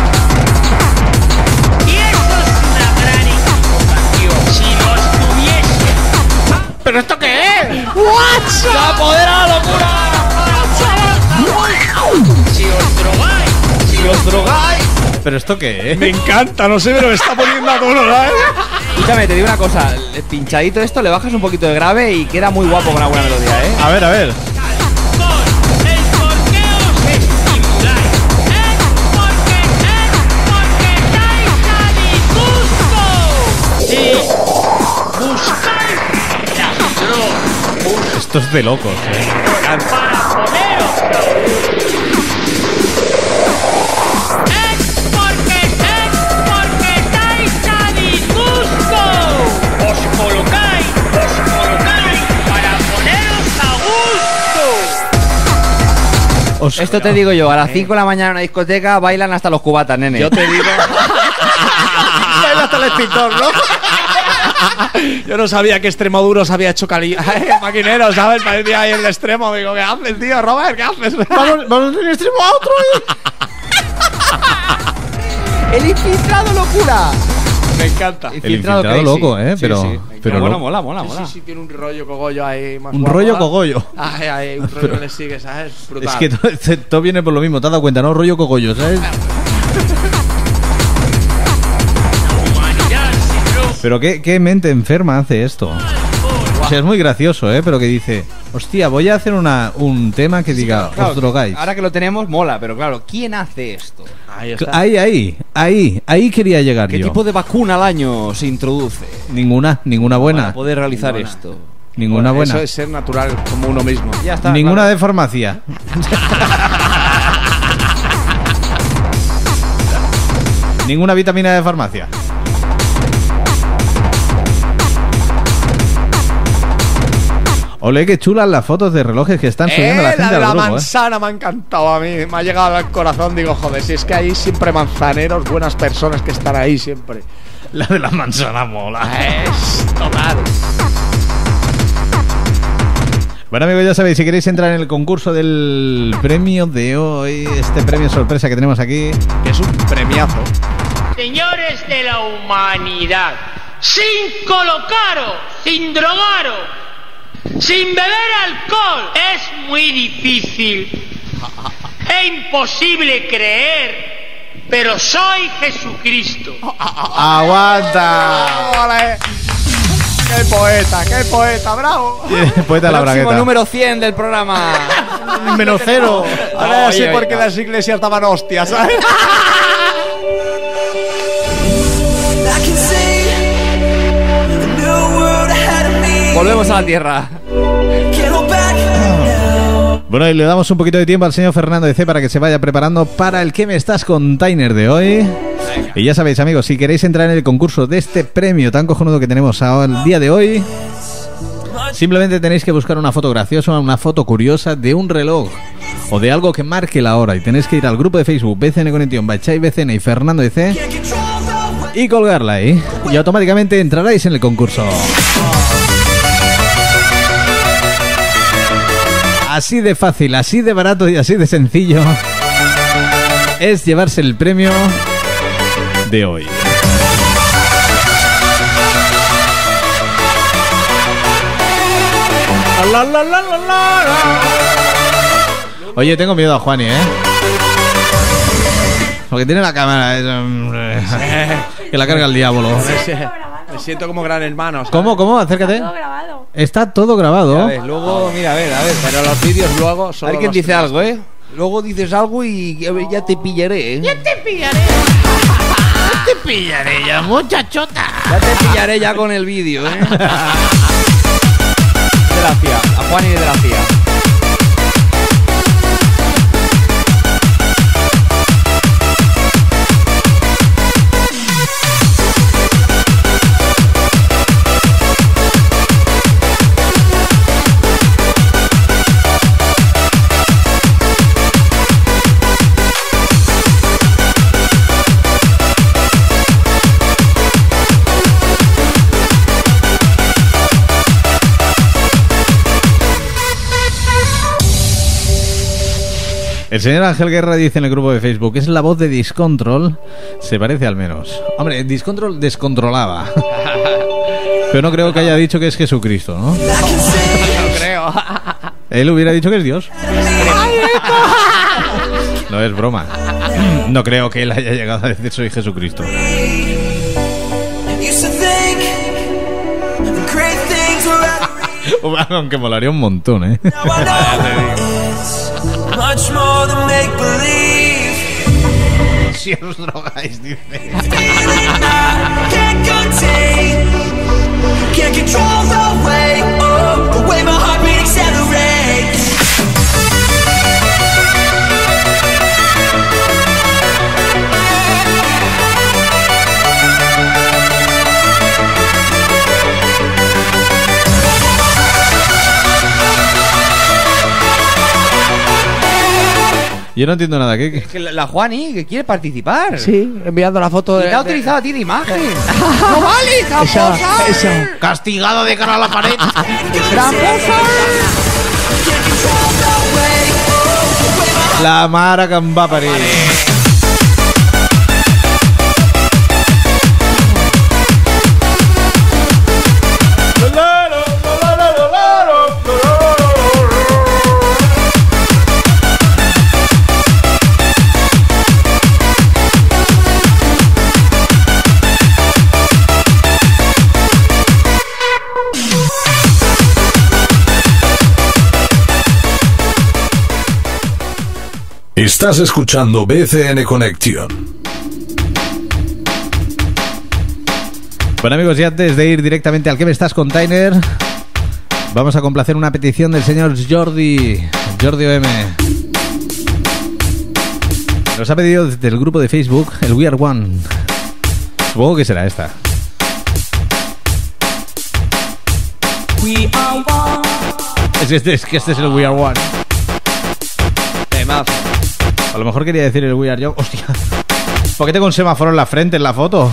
Y eso es una gran equivocación. Si no estuviese, ¿Pero esto qué es? ¡Se apodera la locura! si os drogáis, ¡Os drogáis! ¿Pero esto qué es? Me encanta, no sé, pero me está poniendo a tono, ¿sabes? Escúchame, te digo una cosa. El pinchadito esto le bajas un poquito de grave y queda muy guapo con una buena melodía, ¿eh? A ver. el por qué os estimuláis, porque estáis a disgusto. Y buscáis las drogas Esto es de locos, ¿eh? para poneros a gusto. Es porque estáis a disgusto. Os colocáis Esto te digo yo, a las 5 de la mañana en una discoteca bailan hasta los cubatas, nene. Yo te digo... Baila hasta el extintor, ¿no? Yo no sabía que Extremoduro se había hecho maquinero, ¿sabes? Parecía ahí el extremo. Digo, ¿qué haces, tío, Robert? ¿Qué haces? Vamos de un extremo a otro. ¡El infiltrado locura! Me encanta. El infiltrado loco, pero... Sí. Pero bueno, lo... mola. Sí, tiene un rollo cogollo ahí más Un guapo, rollo ¿eh? cogollo. Ay, un rollo que le sigue, ¿sabes? Brutal. Es que todo viene por lo mismo, te has dado cuenta, ¿no? Rollo cogollo, ¿sabes? Pero qué mente enferma hace esto. O sea, es muy gracioso, pero que dice, hostia, voy a hacer un tema que diga, claro, os drogáis. Ahora que lo tenemos, mola, pero claro, ¿quién hace esto? Ahí está. Ahí quería llegar ¿Qué yo. tipo de vacuna al año se introduce Ninguna buena. para poder realizar esto? Ninguna buena. Eso es ser natural como uno mismo. Ya está. Ninguna claro. de farmacia. Ninguna vitamina de farmacia. Ole, qué chulas las fotos de relojes que están subiendo la gente de al la grupo, manzana me ha encantado a mí. Me ha llegado al corazón. Digo, joder, si es que hay siempre manzaneros, buenas personas que están ahí siempre. La de la manzana mola. Es total. Bueno, amigos, ya sabéis, si queréis entrar en el concurso del premio de hoy, este premio sorpresa que tenemos aquí, Que es un premiazo. Señores de la humanidad, sin colocaros, sin drogaros, sin beber alcohol, es muy difícil. Es imposible creer, pero soy Jesucristo. ¡aguanta! ¡Ole! ¡Qué poeta, bravo! Poeta la Próximo bragueta. número 100 del programa. Menos cero. Ahora ya sé Oye, por qué las iglesias daban hostias, ¿sabes? Volvemos a la tierra. Bueno, y le damos un poquito de tiempo al señor Fernando de C para que se vaya preparando para el ¿Qué me estás container de hoy? Y ya sabéis, amigos, si queréis entrar en el concurso de este premio tan cojonudo que tenemos ahora, el día de hoy, simplemente tenéis que buscar una foto graciosa, una foto curiosa de un reloj o de algo que marque la hora, y tenéis que ir al grupo de Facebook BCN Conexión, Bachai BCN y Fernando de C y colgarla ahí, y automáticamente entraréis en el concurso. Así de fácil, así de barato y así de sencillo es llevarse el premio de hoy. Oye, tengo miedo a Juani, porque tiene la cámara que la carga el diablo. Me siento como gran hermano, ¿sabes? ¿Cómo? Acércate. Todo grabado. Está todo grabado. A ver, luego, mira, a ver. Pero los vídeos luego son. A ver quién dice algo, Luego dices algo y ya te pillaré, Ya te pillaré. Te pillaré ya, muchachota. Ya te pillaré ya con el vídeo, De la CIA, a Juan y de la CIA. El señor Ángel Guerra dice en el grupo de Facebook, es la voz de Discontrol. Se parece al menos. Hombre, Discontrol descontrolaba. Pero no creo que haya dicho que es Jesucristo, ¿no? No creo. Él hubiera dicho que es Dios. No es broma. No creo que él haya llegado a decir soy Jesucristo. Aunque molaría un montón, Si os drogáis, dice. Yo no entiendo nada. ¿Qué? Es que la Juani, que quiere participar. Sí, enviando la foto Y de. te ha utilizado a ti de imagen. ¡No vale, tramposa! Eso. Castigado de cara a la pared. La mare que em va parir. Estás escuchando BCN Connection. Bueno, amigos, y antes de ir directamente al ¿Qué me estás, container? Vamos a complacer una petición del señor Jordi OM. Nos ha pedido desde el grupo de Facebook el We Are One. Supongo que será esta. We are one. Es que este es el We Are One. Temazo. A lo mejor quería decir el We Are Young. Hostia. ¿Por qué tengo un semáforo en la frente en la foto?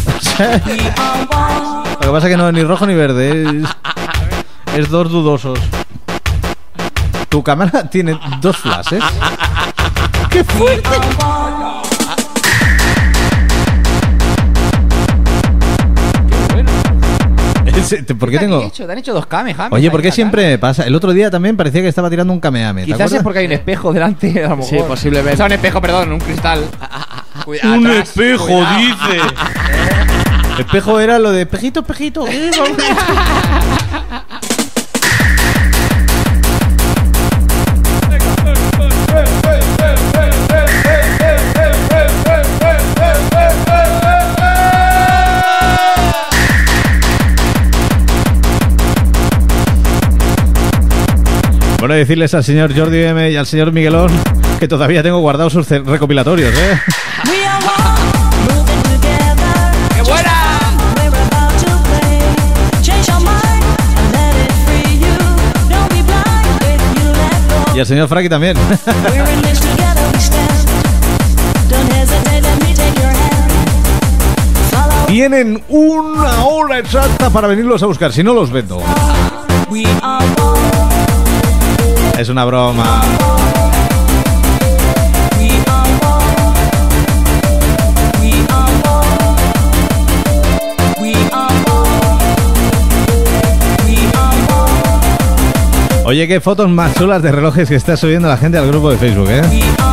Lo que pasa es que no es ni rojo ni verde. Es dos dudosos. Tu cámara tiene dos flashes. ¡Qué fuerte! ¿Por qué tengo...? Te han hecho dos kamehamehas. Oye, ¿por qué siempre me pasa? El otro día también parecía que estaba tirando un kamehame. Quizás es porque hay un espejo delante. A lo mejor. Sí, posiblemente. O sea, un espejo, perdón, un cristal. Un espejo, dice. Espejo era lo de espejito, espejito. Bueno, decirles al señor Jordi M y al señor Miguelón que todavía tengo guardados sus recopilatorios, ¿eh? ¡Qué buena! Y al señor Frankie también. Tienen una hora exacta para venirlos a buscar, si no los vendo. Es una broma. Oye, qué fotos más chulas de relojes que está subiendo la gente al grupo de Facebook, ¿eh?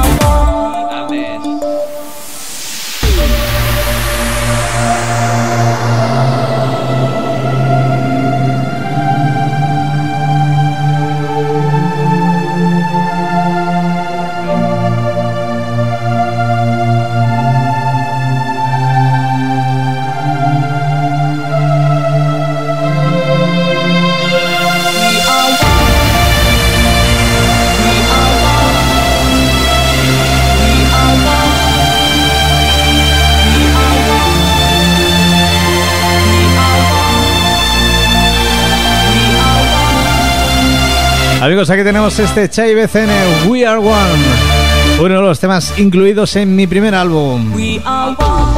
Amigos, aquí tenemos este Chai BCN We Are One, uno de los temas incluidos en mi primer álbum. We are one.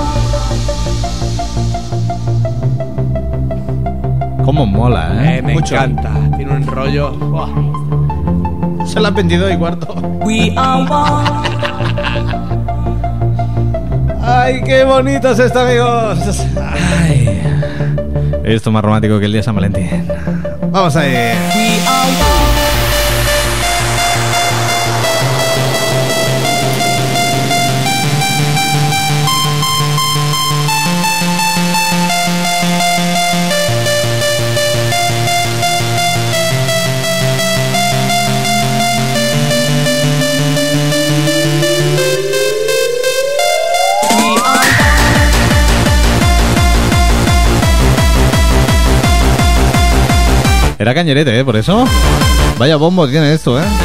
Cómo mola, ¿eh? Me encanta. Tiene un rollo. Buah. Se la han vendido y cuarto. We are one. ¡Ay, qué bonito es esto, amigos! Ay. Esto es más romántico que el día de San Valentín. Vamos a ir. We are one. Era cañerete, ¿eh? Por eso. Vaya bombo tiene esto, ¿eh?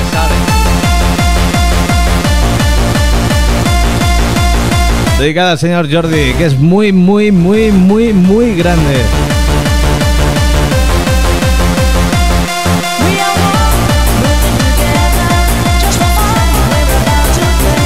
Dedicada al señor Jordi, que es muy, muy, muy, muy, muy grande. We are one. Moving together. Just for fun. We're about to play.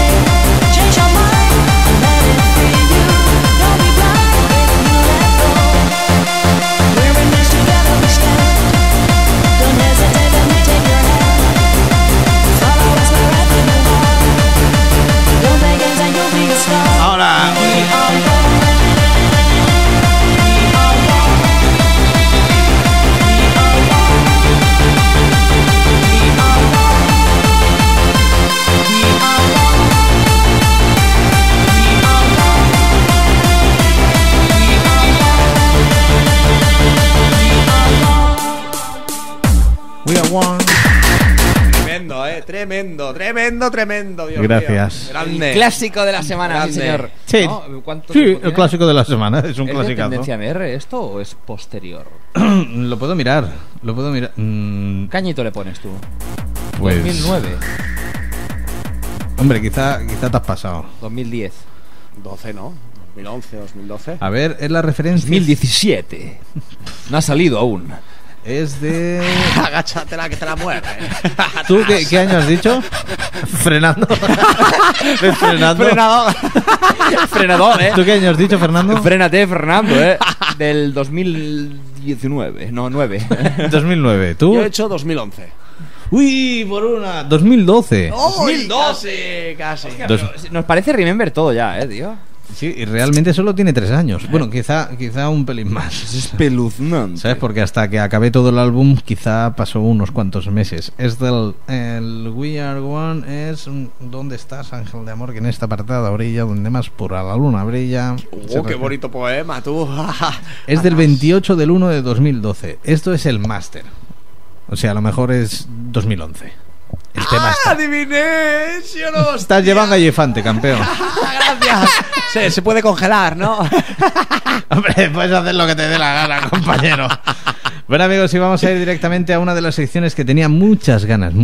Tremendo, Dios Gracias. mío. Grande. El clásico de la semana, Grande. sí, señor. Sí, ¿No? ¿Cuánto sí, tiempo el tiene? clásico de la semana. Es un ¿Es de clasicazo. tendencia MR esto o es posterior? Lo puedo mirar. ¿Qué añito le pones tú? Pues 2009, hombre, quizá te has pasado. 2010, 12, ¿no? 2011, 2012. A ver, es la referencia. 2017. No ha salido aún. Es de... Agáchatela que te la muerde. ¿Tú qué año has dicho? Frenando. Frenando. Frenador, ¿Tú qué año has dicho, Fernando? Frénate, Fernando, Del 2019. No, 9. 2009. ¿Tú? Yo he hecho 2011. Uy, por una. 2012. 2012. Casi. Nos parece Remember todo ya, tío. Sí, y realmente solo tiene 3 años. Bueno, quizá un pelín más. Es espeluznante. ¿Sabes? Porque hasta que acabé todo el álbum quizá pasó unos cuantos meses. Es del... El We Are One es... ¿Dónde estás, ángel de amor? Que en esta apartada orilla donde más pura la luna brilla. Qué bonito poema, tú. Es del 28 del 1 de 2012. Esto es el máster. O sea, a lo mejor es 2011. El tema está... ¡Adiviné! ¿Sí o no? Estás llevando a Elefante, campeón. Gracias. Se puede congelar, ¿no? Hombre, puedes hacer lo que te dé la gana, compañero. Bueno, amigos, y vamos a ir directamente a una de las secciones que tenía muchas ganas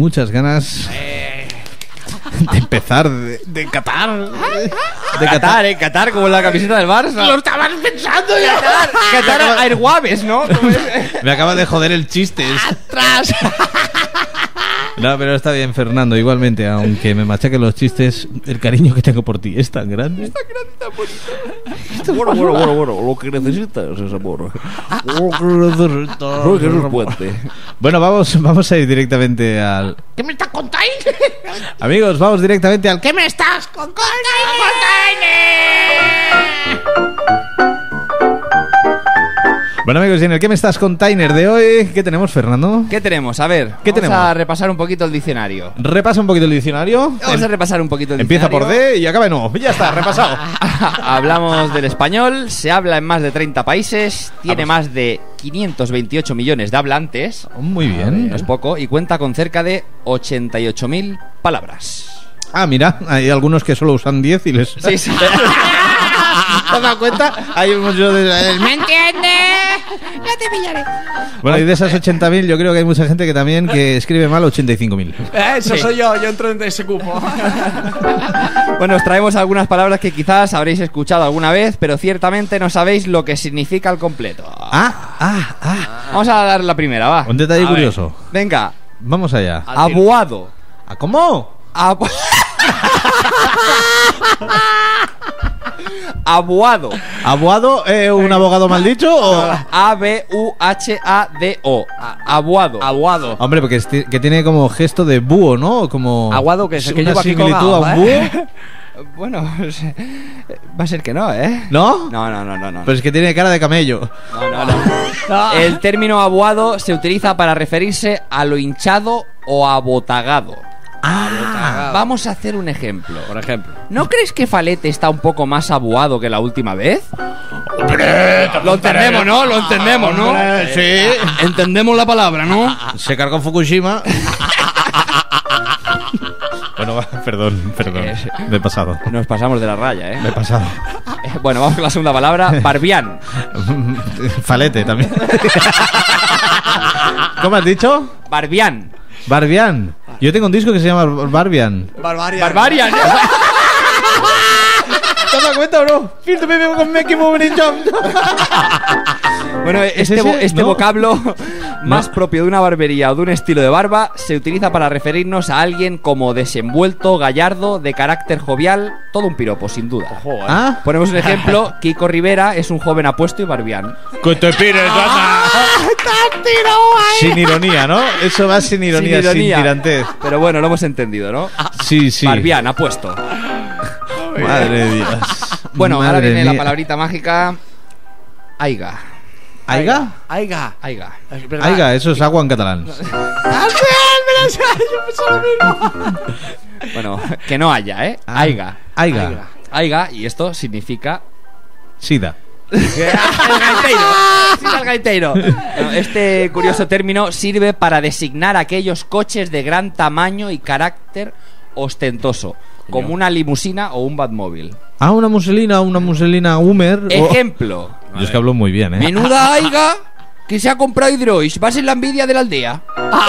de empezar, de Qatar. De Qatar, Qatar, como la camiseta del Barça. Lo estabas pensando ya. Qatar Airwaves, ¿no? Me acaba de joder el chiste. ¡Atrás! No, pero está bien, Fernando. Igualmente, aunque me machaquen los chistes, el cariño que tengo por ti es tan grande. Es tan grande, tan bonito. Bueno. Lo que necesitas es amor. Lo que es puente. Bueno, vamos a ir directamente al... ¿Qué me estás contando? Amigos, vamos directamente al... ¿Qué me estás contando? Bueno, amigos, y en el ¿Qué me estás container de hoy? ¿Qué tenemos, Fernando? ¿Qué tenemos? A ver, vamos a repasar un poquito el diccionario. Repasa un poquito el diccionario. Vamos a repasar un poquito el Empieza diccionario. por D y acaba en O. Ya está, repasado. Hablamos del español, se habla en más de 30 países, tiene más de 528 millones de hablantes. Muy bien. No es poco, y cuenta con cerca de 88.000 palabras. Ah, mira, hay algunos que solo usan 10 y les... Sí, sí. ¿Te has dado cuenta? Hay muchos de... ¿Me entiendes? Ya te pillaré. Bueno, y de esas 80.000 yo creo que hay mucha gente que también que escribe mal 85.000. Eso soy yo entro en ese cupo. Bueno, os traemos algunas palabras que quizás habréis escuchado alguna vez, pero ciertamente no sabéis lo que significa al completo. Vamos a dar la primera, va. Un detalle curioso. Venga. Vamos allá. Abuado. ¿Cómo? Abuado. ¿Abuado? ¿Un abogado mal dicho? O... A-B-U-H-A-D-O. Abuado. Hombre, porque que tiene como gesto de búho, ¿no? Como... Aguado, que se una lleva aquí similitud colgado, a un búho. Bueno, va a ser que no, ¿eh? ¿No? No. Pero es que tiene cara de camello. No. El término abuado se utiliza para referirse a lo hinchado o abotagado. Vamos a hacer un ejemplo. Por ejemplo. ¿No crees que Falete está un poco más abuado que la última vez? Lo entendemos, ¿no? Sí. Entendemos la palabra, ¿no? Se cargó Fukushima. Bueno, perdón. Me he pasado. Nos pasamos de la raya, ¿eh? Me he pasado. Bueno, vamos con la segunda palabra. Barbián. Falete también. ¿Cómo has dicho? Barbián. Yo tengo un disco que se llama Barbian. Barbarian. ¿Te das cuenta o no? Bueno, este vocablo más propio de una barbería o de un estilo de barba se utiliza para referirnos a alguien como desenvuelto, gallardo, de carácter jovial, todo un piropo, sin duda. Ponemos un ejemplo. Kiko Rivera es un joven apuesto y barbián. ¡Que te pires, anda! Sin ironía, ¿no? Eso va sin ironía, sin tirantez. Pero bueno, lo hemos entendido, ¿no? Sí. Barbián, apuesto. Madre de Dios. Bueno, ahora viene la palabrita mágica. Aiga. ¿Aiga? Aiga, eso es agua en catalán. Bueno, que no haya, ¿eh? Aiga. Aiga, y esto significa Sida. El gaiteiro. Bueno, este curioso término sirve para designar aquellos coches de gran tamaño y carácter ostentoso, como una limusina o un Batmóvil. Ah, una muselina Humer. Ejemplo. Yo es que hablo muy bien, ¿eh? Menuda aiga que se ha comprado Hidrois. Va a ser la envidia de la aldea.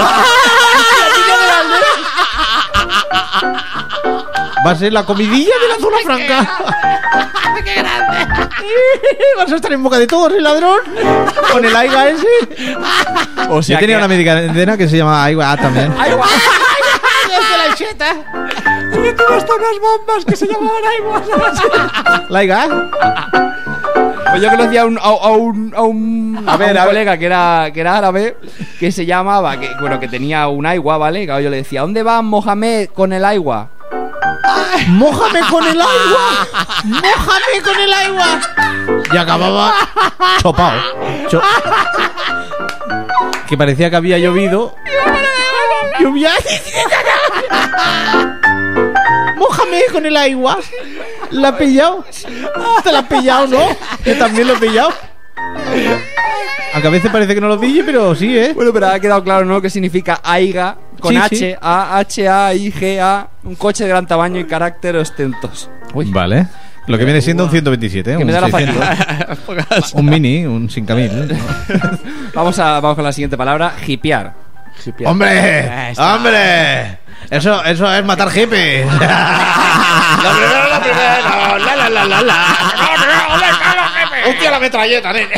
Va a ser la comidilla de la zona franca. ¡Qué grande! Vas a estar en boca de todos, el ladrón. Con el aiga ese. O sea, yo tenía una medicina que se llama aiga también. Aiga. ¡Desde la cheta! Yo tuve hasta unas bombas que se llamaban aiguas. ¿La aiga? Pues yo conocía a un colega que era árabe, que se llamaba, que tenía un aigua, ¿vale? Y claro, yo le decía, ¿dónde vas, Mohamed, con el aigua? ¡Mójame con el agua! ¡Mójame con el agua! Y acababa chopao. Que parecía que había llovido. ¡Lluvia! ¡Mójame con el agua! ¿La has pillado? ¿Te la has pillado, no? Yo también lo he pillado. Aunque a veces parece que no lo pille, pero sí, ¿eh? Bueno, pero ha quedado claro, ¿no? Que significa aiga con Sí, H, sí. A-H-A-I-G-A, un coche de gran tamaño y carácter ostentoso. Vale. Lo que viene siendo un 127, ¿eh? Que Un me da la 600. Un mini, un 5000. Vamos con la siguiente palabra, hipear. ¡Hombre! ¡Hombre! Eso es matar hippies. Lo primero. La. Hostia, la metralleta, nene.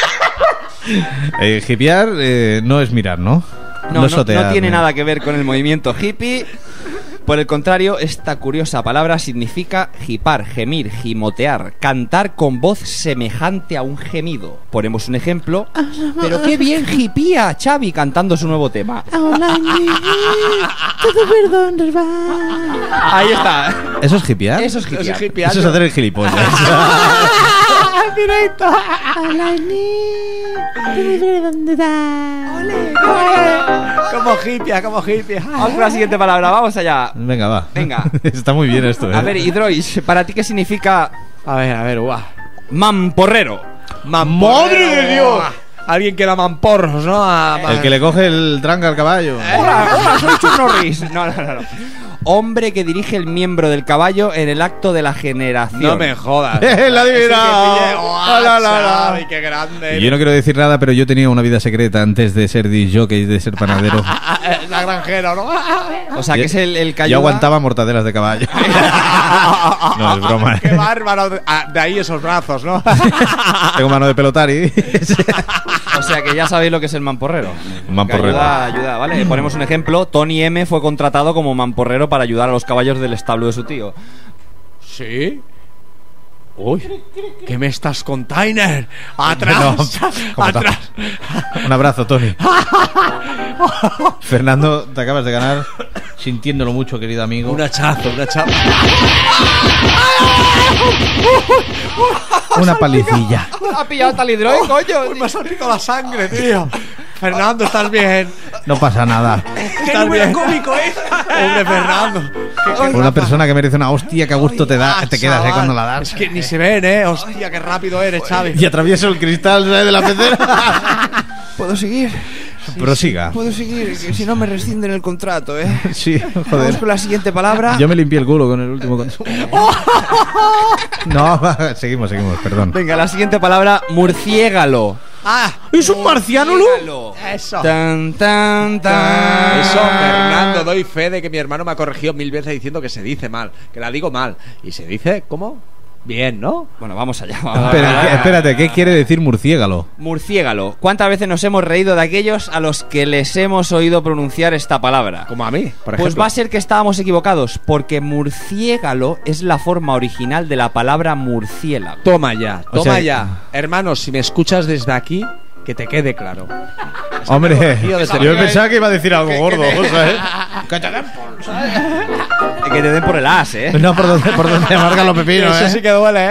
Hipear no es mirar, ¿no? No sotear, tiene nada que ver con el movimiento hippie. Por el contrario, esta curiosa palabra significa hipar, gemir, gimotear, cantar con voz semejante a un gemido. Ponemos un ejemplo. Pero qué bien hipía Xavi cantando su nuevo tema. Ahí está. ¿Eso es hipear? Eso es hipear. Eso es hacer el gilipollas. Directo. Como hippie. Vamos con la siguiente palabra, vamos allá. Venga, va. Venga. Está muy bien esto, ¿eh? A ver, Hidrois, ¿para ti qué significa A ver, guau. mamporrero? ¡Madre de Dios! Alguien que da mamporros, ¿no? El que le coge el tranca al caballo. Hola, soy Chuck Norris. No. Hombre que dirige el miembro del caballo en el acto de la generación. No me jodas. ¡La adivinado! ¡Ay, qué grande! Y yo no quiero decir nada, pero yo tenía una vida secreta antes de ser disjockey y de ser panadero. La granjera, ¿no? O sea, que es el que Yo ayuda. aguantaba mortadelas de caballo. No, es broma. ¡Qué bárbaro! De ahí esos brazos, ¿no? Tengo mano de pelotari. O sea, que ya sabéis lo que es el mamporrero. Mamporrero. Que ayuda, ¿vale? Ponemos un ejemplo. Tony M fue contratado como mamporrero para ayudar a los caballos del establo de su tío. ¿Sí? Uy, ¿qué me estás container? ¡Atrás! No, ¡Atrás! Un abrazo, Tony. Fernando, te acabas de ganar, sintiéndolo mucho, querido amigo. Un hachazo. Una palicilla. ¿Ha pillado tal hidroide, coño? Uy, me ha salpicado la sangre, tío. Fernando, ¿estás bien? No pasa nada. ¿Estás bien? Cómico, Hombre, Fernando. Una persona que merece una hostia que a gusto te quedas, chaval. cuando la das. Es que ni se ven, Hostia, qué rápido eres, Xavi. Y atravieso el cristal, ¿sabes? De la pecera. ¿Puedo seguir? Prosiga. Puedo seguir, que si no me rescinden el contrato, Sí, Vamos joder. con la siguiente palabra. Yo me limpié el culo con el último consumo. No, seguimos, perdón. Venga, la siguiente palabra, murciégalo. ¿Es un marciano, Murciégalo. Eso. Tan, tan, tan. Eso, Fernando, doy fe de que mi hermano me ha corregido 1000 veces diciendo que se dice mal, que la digo mal. Y se dice, ¿cómo? Bien, ¿no? Bueno, vamos allá. Pero, espérate, ¿qué quiere decir murciégalo? Murciégalo. ¿Cuántas veces nos hemos reído de aquellos a los que les hemos oído pronunciar esta palabra? Como a mí, por ejemplo. Pues va a ser que estábamos equivocados, porque murciégalo es la forma original de la palabra murciélago. Toma ya, O sea, Hermano, si me escuchas desde aquí, que te quede claro. Hombre, Tío, desde yo aquí. pensaba que iba a decir algo gordo, ¿sabes? Que te den por el as, No, por donde marcan los pepinos, Eso sí que duele,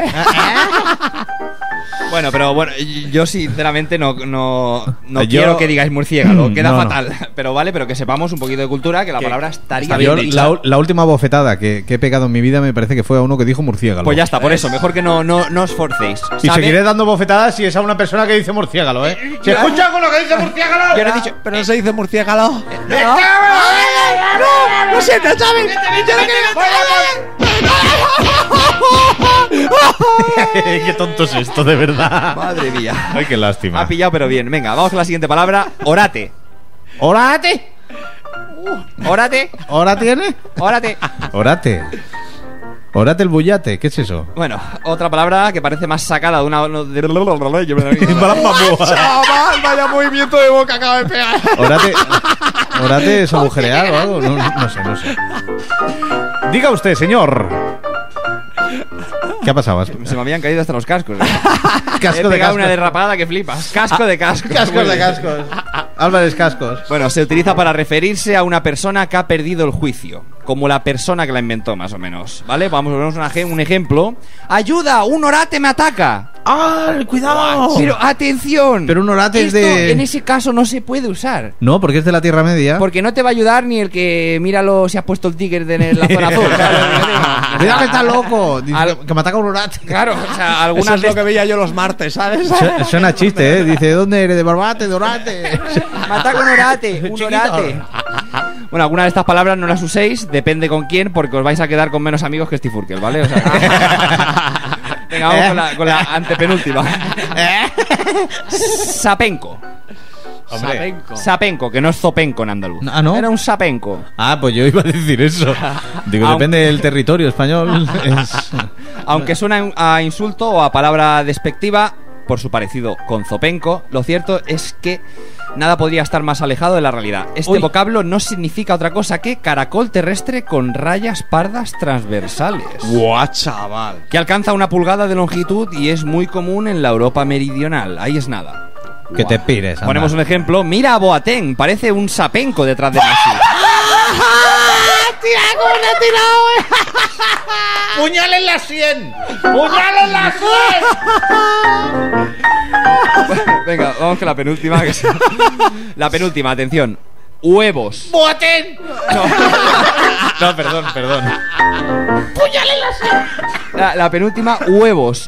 Bueno, pero bueno, yo sinceramente no Yo- quiero que digáis murciégalo, queda No, no. fatal. Pero vale, pero que sepamos un poquito de cultura, que la palabra estaría Yo, bien dicha. la última bofetada que he pegado en mi vida me parece que fue a uno que dijo murciégalo. Pues ya está, por eso, mejor que no os forcéis. Y ¿Sabe? seguiré dando bofetadas si es a una persona que dice murciégalo, ¿eh? ¿Se escucha con lo que dice murciégalo? Yo no he dicho. Pero no se dice murciégalo. ¡No! ¡Lo siento, Xavi! ¡Yo no quería! Qué tonto es esto, de verdad. Madre mía. Ay, qué lástima. Ha pillado, pero bien. Venga, vamos con la siguiente palabra. Orate. ¡Orate! Orate. ¿Hora tiene? Orate. Orate. Orate el bullate, ¿qué es eso? Bueno, otra palabra que parece más sacada de una... ¡Chaval! Vaya movimiento de boca acaba de pegar. Orate es agujerear o algo. No sé. Diga usted, señor. ¿Qué ha pasado? Se me habían caído hasta los cascos. Casco He de pegado cascos. una derrapada que flipas. Casco de cascos. Cascos de cascos. Álvarez Cascos. Bueno, se utiliza para referirse a una persona que ha perdido el juicio, como la persona que la inventó, más o menos. ¿Vale? Vamos a ver un ejemplo. ¡Ayuda! ¡Un orate me ataca! ¡Ay, cuidado! Pero atención. Pero un orate Esto, es de... en ese caso no se puede usar. No, porque es de la Tierra Media. Porque no te va a ayudar ni el que míralo si has puesto el ticket en la zona azul. Cuidado que está loco. Dice que me ataca un orate. Claro, o sea, Eso algunas es lo que veía yo los martes, ¿sabes? Suena chiste, ¿eh? Dice, ¿dónde eres? De Barbate, de Orate. me ataca un orate, un Chiquito. orate. Bueno, algunas de estas palabras no las uséis, depende con quién, porque os vais a quedar con menos amigos que Steve Urkel, ¿vale? O sea, venga, vamos con la antepenúltima. Sapenco. Hombre. Sapenco, que no es zopenco en andaluz. Ah, ¿no? Era un sapenco. Ah, pues yo iba a decir eso. Digo, depende del territorio español. Aunque suena a insulto o a palabra despectiva por su parecido con zopenco, lo cierto es que nada podría estar más alejado de la realidad. Este vocablo no significa otra cosa que caracol terrestre con rayas pardas transversales. ¡Guau, chaval! Que alcanza 1 pulgada de longitud y es muy común en la Europa meridional. Ahí es nada. Que te pires. anda. Ponemos un ejemplo. Mira a Boateng, parece un sapenco detrás de Messi. ¡Tira cómo le ha tirado! ¡Puñal en la 100! ¡Puñal en la 100! Venga, vamos con la penúltima. La penúltima, atención. Huevos. ¡Boateng! No, perdón. ¡Puñal en la 100! La penúltima, huevos.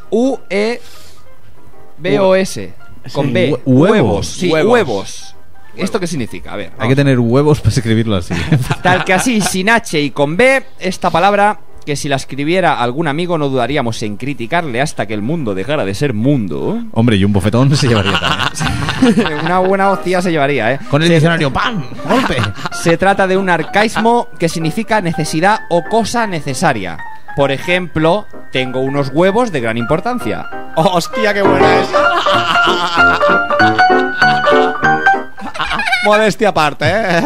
U-E-B-O-S. Con B. Huevos. Sí, huevos. ¿Esto qué significa? A ver. Hay que tener huevos para escribirlo así. Tal que así, sin H y con B, esta palabra, que si la escribiera algún amigo no dudaríamos en criticarle hasta que el mundo dejara de ser mundo. Hombre, y un bofetón se llevaría también. Una buena hostia se llevaría, ¿eh? Con el diccionario, ¡pam! ¡Golpe! Se trata de un arcaísmo que significa necesidad o cosa necesaria. Por ejemplo, tengo unos huevos de gran importancia. ¡Hostia, qué buena es! Modestia aparte, ¿eh?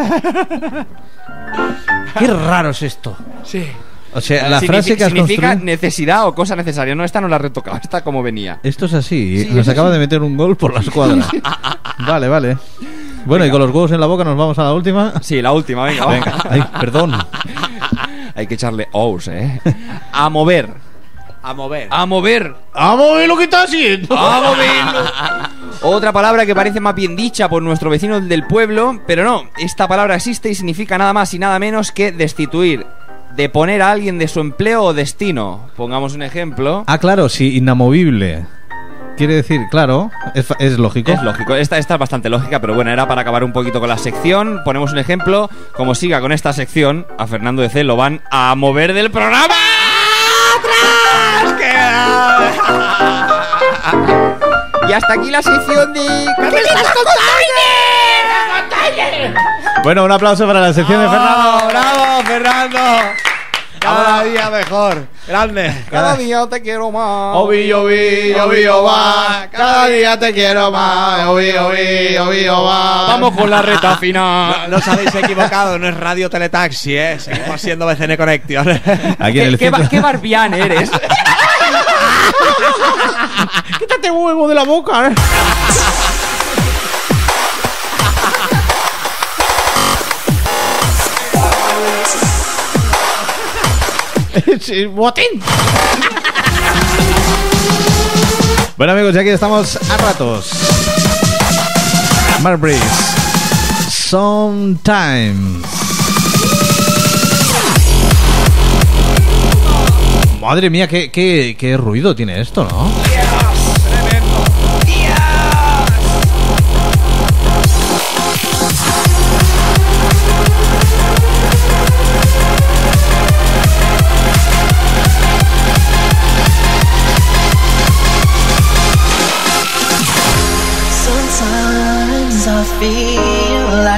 Qué raro es esto. Sí. O sea, la frase que has significa construido... necesidad o cosa necesaria. No, esta no la he retocado. Esta como venía. Esto es así. Sí, Nos eso acaba sí. de meter un gol por la escuadra. Vale. Bueno, Venga. y con los huevos en la boca nos vamos a la última. Sí, la última, venga. va. Venga. Ay, perdón. Hay que echarle O's, A mover. A mover. A mover. ¡Vamos a ver lo que está haciendo! A moverlo. Otra palabra que parece más bien dicha por nuestro vecino del pueblo, pero no. Esta palabra existe y significa nada más y nada menos que destituir, deponer a alguien de su empleo o destino. Pongamos un ejemplo. Ah, claro, sí, inamovible. Quiere decir, claro, es lógico. Es lógico, esta es bastante lógica, pero bueno, era para acabar un poquito con la sección. Ponemos un ejemplo. Como siga con esta sección, a Fernando de C lo van a mover del programa. Y hasta aquí la sección de... ¿Qué me estás contando? Bueno, un aplauso para la sección de Fernando. ¡Bravo, Fernando! Cada día mejor. Grande. Cada día te quiero más. Obi, va. Cada día te quiero más. Obi, va. Vamos con la reta final. No os habéis equivocado, no es Radio Teletaxi, ¿eh? Seguimos siendo BCN Connection. Aquí en el centro. ¿Qué barbián eres? ¡Quítate huevo de la boca! ¡Botín! Bueno, amigos, ya que estamos a ratos. Mark Breeze. Sometimes. Madre mía, qué ruido tiene esto, ¿no?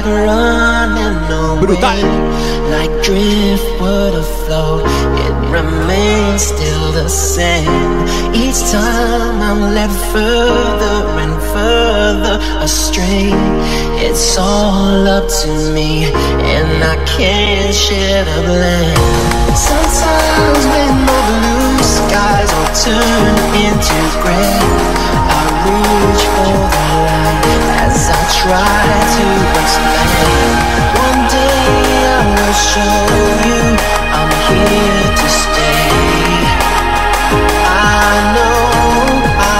like running away, like driftwood afloat. It remains still the same. Each time I'm led further and further astray. It's all up to me, and I can't share the blame. Sometimes when the blue skies will turn into gray, I reach for the light as I try to explain. One day I will show you I'm here to stay. I know I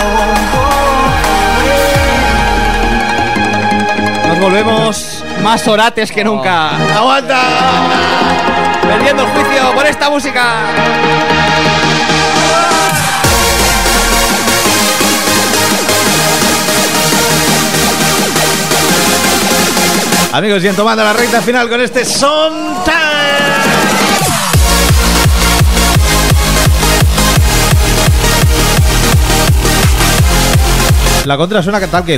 won't walk away. Nos volvemos más orates que nunca. ¡Aguanta! Perdiendo el juicio por esta música. Amigos, y en tomando la recta final con este Sometimes. La contra suena que tal que...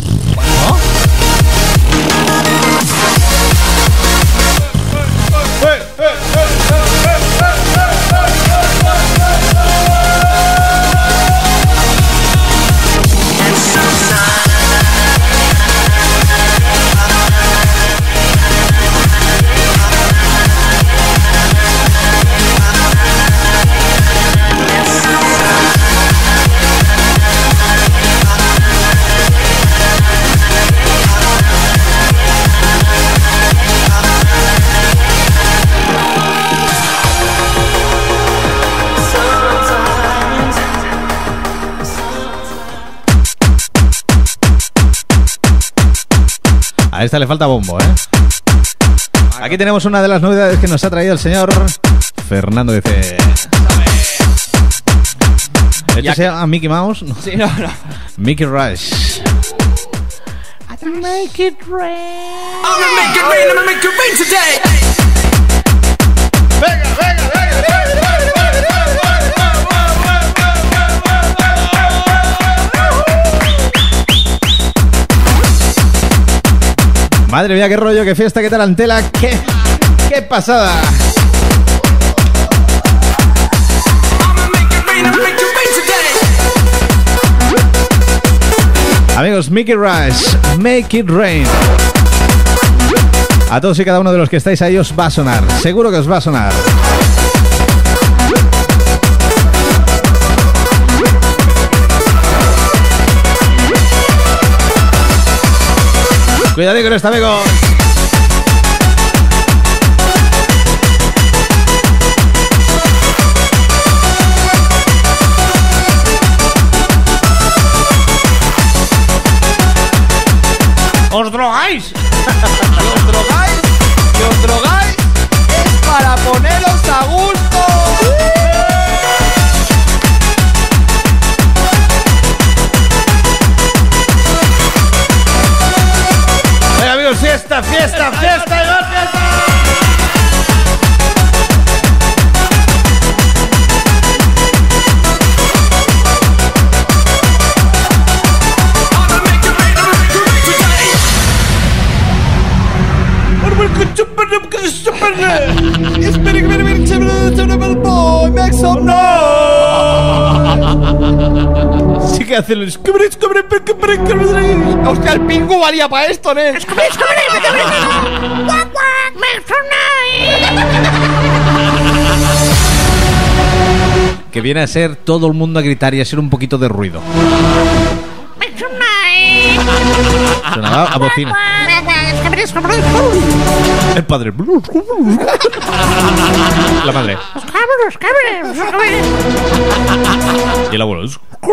A esta le falta bombo, ¿eh? Aquí tenemos una de las novedades que nos ha traído el señor Fernando DC. ¿Esto se llama Mickey Mouse? No. Sí, no. Mickey Rush. Make it rain. I'm gonna make it rain, I'm gonna make it rain today. Venga. Madre mía, qué rollo, qué fiesta, qué tarantela, qué pasada. Amigos, Mickey Rush, Make It Rain. A todos y cada uno de los que estáis ahí os va a sonar. Seguro que os va a sonar. Cuidado con esto, amigos. ¡Os drogáis! ¿Que os drogáis? Es para poneros a gusto. Venga, amigos, fiesta y más fiesta. Sí que hace el... Hostia, el pingu valía para esto, ¿no? Que viene a ser todo el mundo a gritar y a ser un poquito de ruido. Sonaba a bocina. El padre. La madre. Y el abuelo.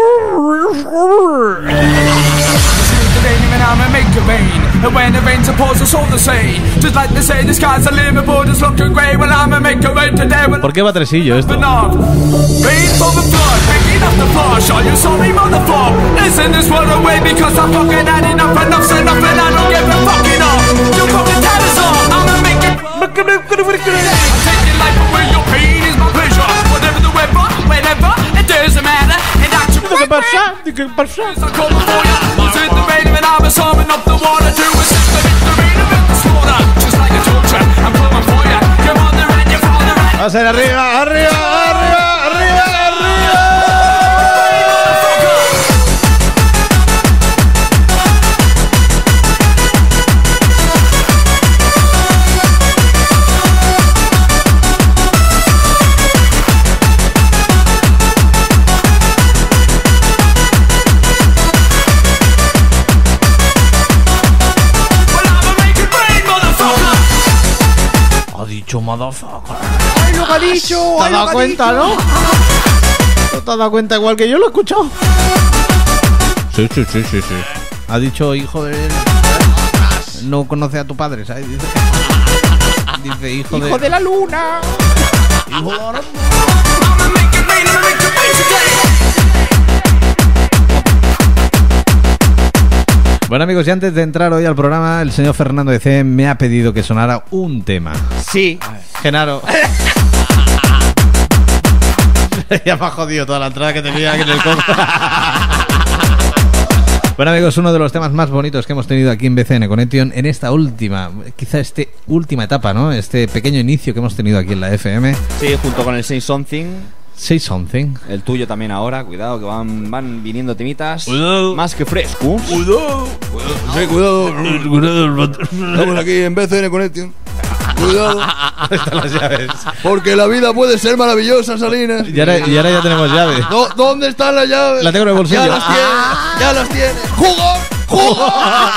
I'ma make it rain, and when it rains, it pours, it's all the same. Just like they say, the sky's the limit, but it's looking grey. Well, I'ma make it rain today. ¿Por qué va tresillo esto? Rain for the flood, breaking up the flush. Are you sorry, motherfucker? Listen this world away because I fucking had enough. Enough's enough, and I don't give a fucking off. You fucking tell us all. I'ma make it. I'm taking life away, your pain is my pleasure. Whatever the weather, whenever, it doesn't matter. And I do ¿Qué pasa? ¿Qué pasa? I call for you. Was it the rain when I was summing up the water to assist the victory? Vamos a ir arriba, arriba, arriba, arriba, arriba. Ha dicho motherfucker. ¡Ay, lo que ha dicho! ¿Te has dado cuenta, no? ¿No te has dado cuenta igual que yo lo he escuchado? Sí. Ha dicho hijo de... No conoce a tu padre, ¿sabes? Dice hijo de la luna. Hijo de la... Bueno, amigos, y antes de entrar hoy al programa, el señor Fernando de C me ha pedido que sonara un tema. Sí. Genaro. Ya me ha jodido toda la entrada que tenía aquí en el coche. Bueno, amigos, uno de los temas más bonitos que hemos tenido aquí en BCN Connection en esta última, quizá última etapa, ¿no? Este pequeño inicio que hemos tenido aquí en la FM. Sí, junto con el Say Something. Say Something. El tuyo también ahora, cuidado, que van viniendo temitas. Cuidado. Más que frescos. Cuidado. Sí, cuidado. Estamos aquí en BCN Connection. Cuidado. ¿Dónde están las llaves? Porque la vida puede ser maravillosa, Salinas. Y ahora ya tenemos llaves. ¿Dónde están las llaves? La tengo en el bolsillo. Ya las tienes. ¡Jugón!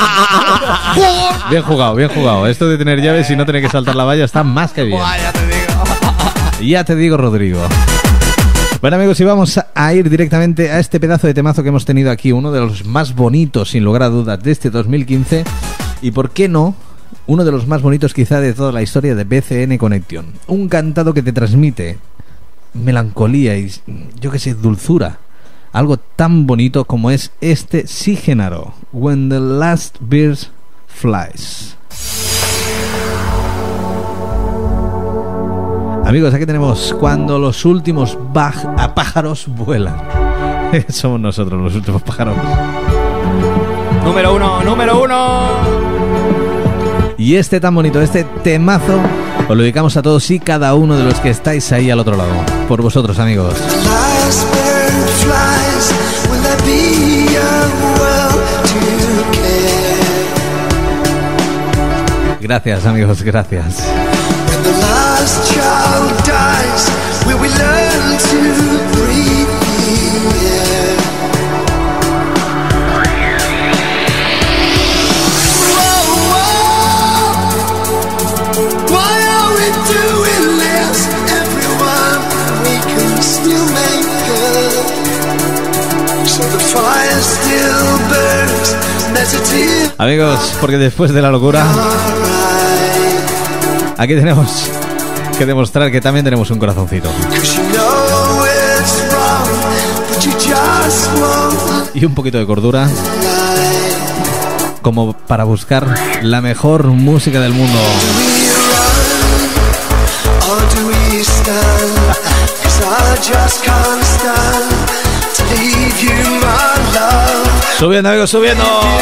Bien jugado, bien jugado. Esto de tener llaves y no tener que saltar la valla está más que bien. Ya te digo. Ya te digo, Rodrigo. Bueno, amigos, y vamos a ir directamente a este pedazo de temazo que hemos tenido aquí, uno de los más bonitos, sin lugar a dudas, de este 2015. Y por qué no, uno de los más bonitos quizá de toda la historia de BCN Connection. Un cantado que te transmite melancolía y, yo qué sé, dulzura. Algo tan bonito como es este Sí Genaro, When the Last Bird Flies. Amigos, aquí tenemos Cuando los últimos pájaros vuelan. Somos nosotros los últimos pájaros. Número uno. Y este tan bonito, este temazo, os lo dedicamos a todos y cada uno de los que estáis ahí al otro lado. Por vosotros, amigos. Gracias, amigos, gracias. The last child dies, will we learn to breathe the air? Why are we doing this? Everyone, we can still make good. So the fire still burns, there's a tear. Amigos, porque después de la locura, aquí tenemos que demostrar que también tenemos un corazoncito. Y un poquito de cordura, como para buscar la mejor música del mundo. Subiendo, amigos, subiendo.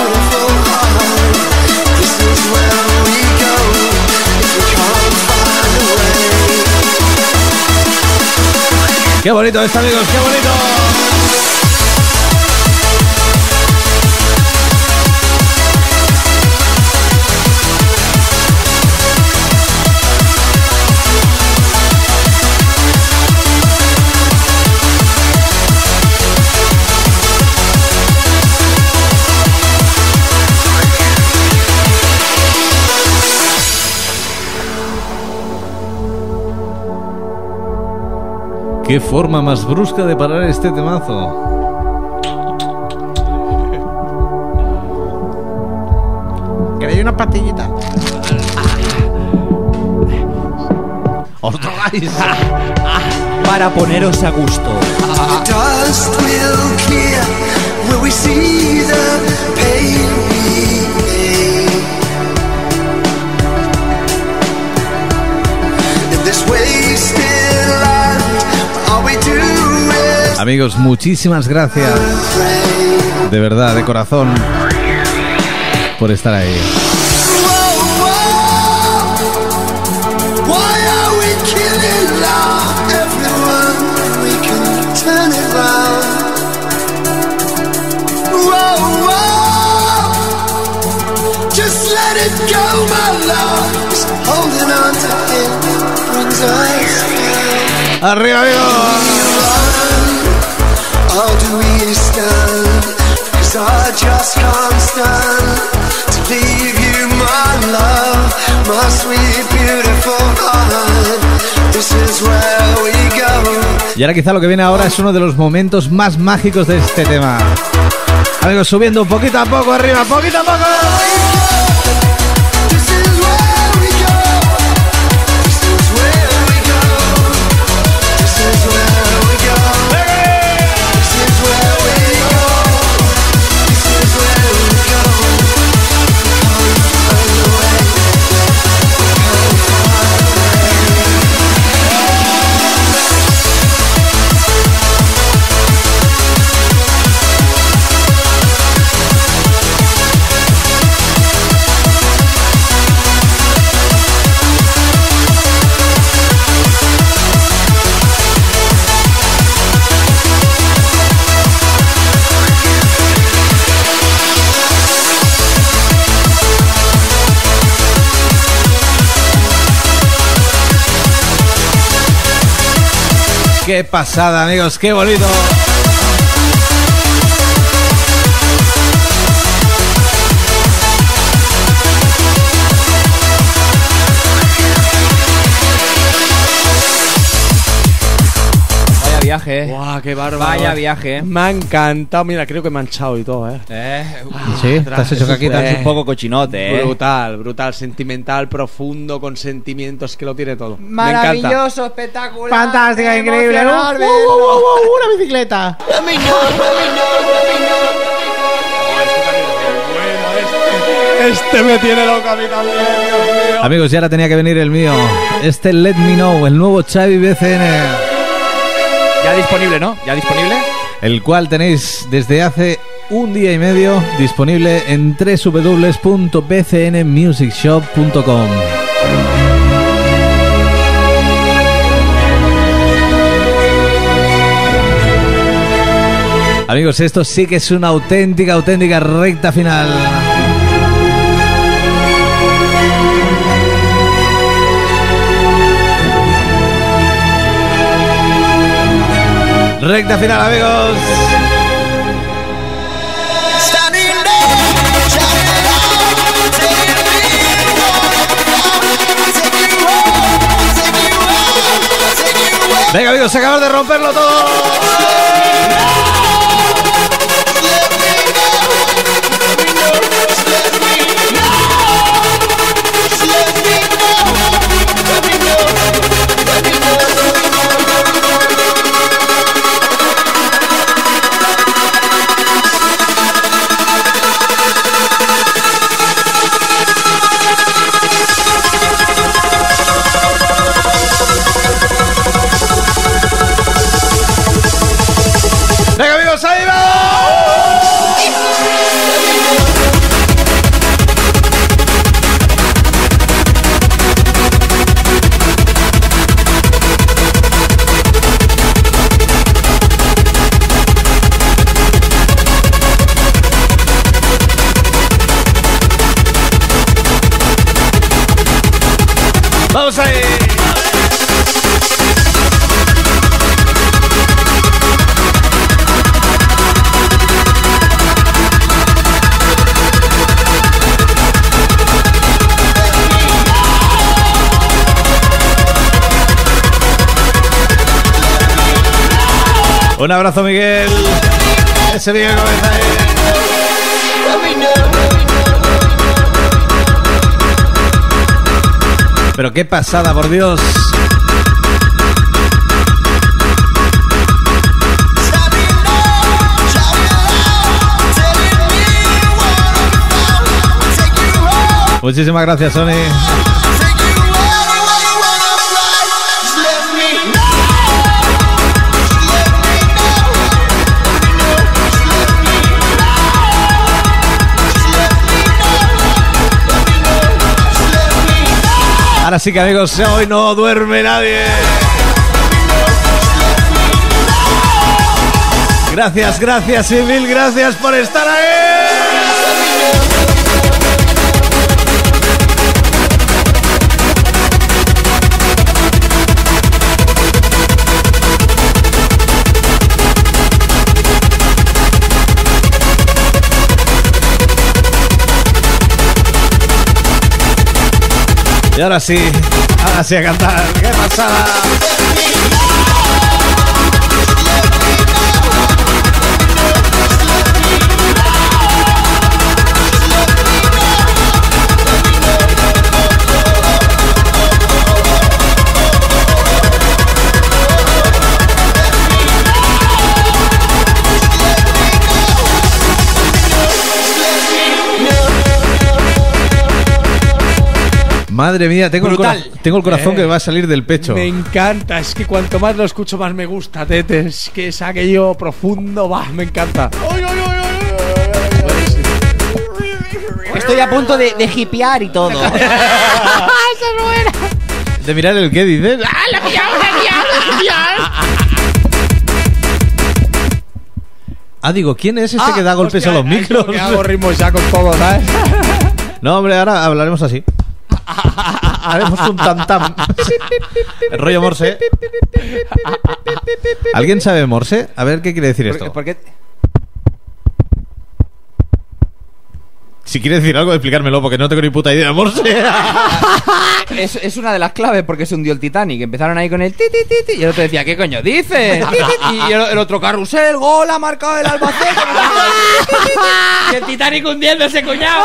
¡Qué bonito esto, amigos! ¡Qué bonito! ¡Qué forma más brusca de parar este temazo! ¿Queréis una pastillita? ¡Os drogáis! Para poneros a gusto. Amigos, muchísimas gracias, de verdad, de corazón, por estar ahí. Why are we killing life? Arriba, amigos. How do we stand? 'Cause I just can't stand to leave you, my love, my sweet, beautiful heart. This is where we go. Y ahora quizá lo que viene ahora es uno de los momentos más mágicos de este tema. Amigos, subiendo poquito a poco arriba, poquito a poco. Qué pasada, amigos, qué bonito. Vaya viaje. Guau, qué bárbaro. Vaya viaje. Me ha encantado. Mira, creo que me han echado y todo, Sí, te has hecho caquita. Es un poco cochinote, Brutal, brutal, sentimental, profundo, con sentimientos, que lo tiene todo. Maravilloso, espectacular. Fantástica, increíble. Emocionante. Una bicicleta. Este me tiene loco a mí también, Dios mío. Amigos, ya ahora tenía que venir el mío. Este Let Me Know, el nuevo Xavi BCN. Ya disponible, ¿no? Ya disponible. El cual tenéis desde hace un día y medio disponible en www.bcnmusicshop.com. Amigos, esto sí que es una auténtica recta final. Recta final, amigos. Venga, amigos, acabamos de romperlo todo. Venga, amigos, ahí va. Vamos ahí. Un abrazo, Miguel. Ese Miguel comienza ahí. Pero qué pasada, por Dios. Muchísimas gracias, Sony. Ahora sí que, amigos, hoy no duerme nadie. Gracias, gracias y mil gracias por estar ahí. Y ahora sí a cantar. ¡Qué pasada! Madre mía, tengo el corazón que va a salir del pecho. Me encanta, es que cuanto más lo escucho más me gusta, Tete. Es que es aquello profundo, va, me encanta. Estoy a punto de hipear y todo. Eso no era. De mirar el qué dices. ¡Ah, la pillamos! Ah, digo, ¿quién es este que da golpes hostia, a los micros? Que hago ritmos ya con todo, ¿sabes? No, hombre, ahora hablaremos así. Haremos un tam-tam. El rollo Morse. ¿Alguien sabe Morse? A ver qué quiere decir esto. ¿Por qué? Si quiere decir algo, explicármelo, porque no tengo ni puta idea de Morse. Es una de las claves porque se hundió el Titanic. Empezaron ahí con el ti, ti, ti, ti, y el otro decía, ¿qué coño dice? Y el otro carrusel, gol, ha marcado el Albacete. Y el Titanic hundiéndose, cuñado.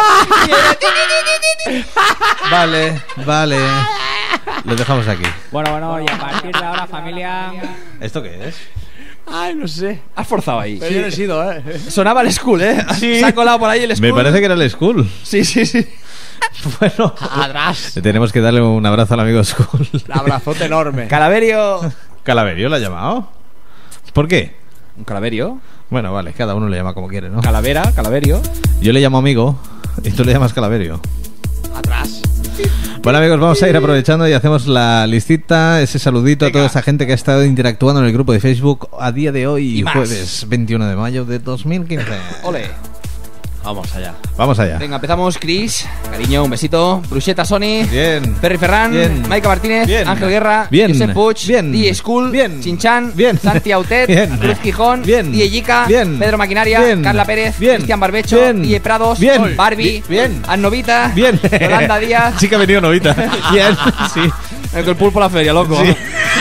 Vale. Lo dejamos aquí. Bueno, y a partir de ahora, familia... ¿Esto qué es? Ay, no sé. Has forzado ahí. Pero yo no he sido, Sonaba el School, ¿eh? Sí. Se ha colado por ahí el School. Me parece que era el School. Sí. Bueno, atrás. Tenemos que darle un abrazo al amigo School. Un abrazote enorme. Calaverio. ¿Calaverio lo ha llamado? ¿Por qué? ¿Un calaverio? Bueno, vale, cada uno le llama como quiere, ¿no? Calavera, calaverio. Yo le llamo amigo y tú le llamas Calaverio. Atrás. Bueno, amigos, vamos a ir aprovechando y hacemos la listita, ese saludito a toda esa gente que ha estado interactuando en el grupo de Facebook a día de hoy, y jueves 21 de mayo de 2015. Ole. Vamos allá. Venga, empezamos. Chris, cariño, un besito. Brucheta Sony. Bien. Perry Ferran. Bien. Maika Martínez. Bien. Ángel Guerra. Bien. Josep Puig. Bien. DJ School. Bien. Chinchan. Bien. Santi Autet. Bien. Cruz Gijón. Bien. DJ Yika. Bien. Pedro Maquinaria. Bien. Carla Pérez. Bien. Cristian Barbecho. Bien. DJ Prados. Bien. Barbie. Bien. Annovita. Bien. Yolanda Díaz. Sí que ha venido novita. Bien. Sí. El pulpo a la feria, loco. Sí.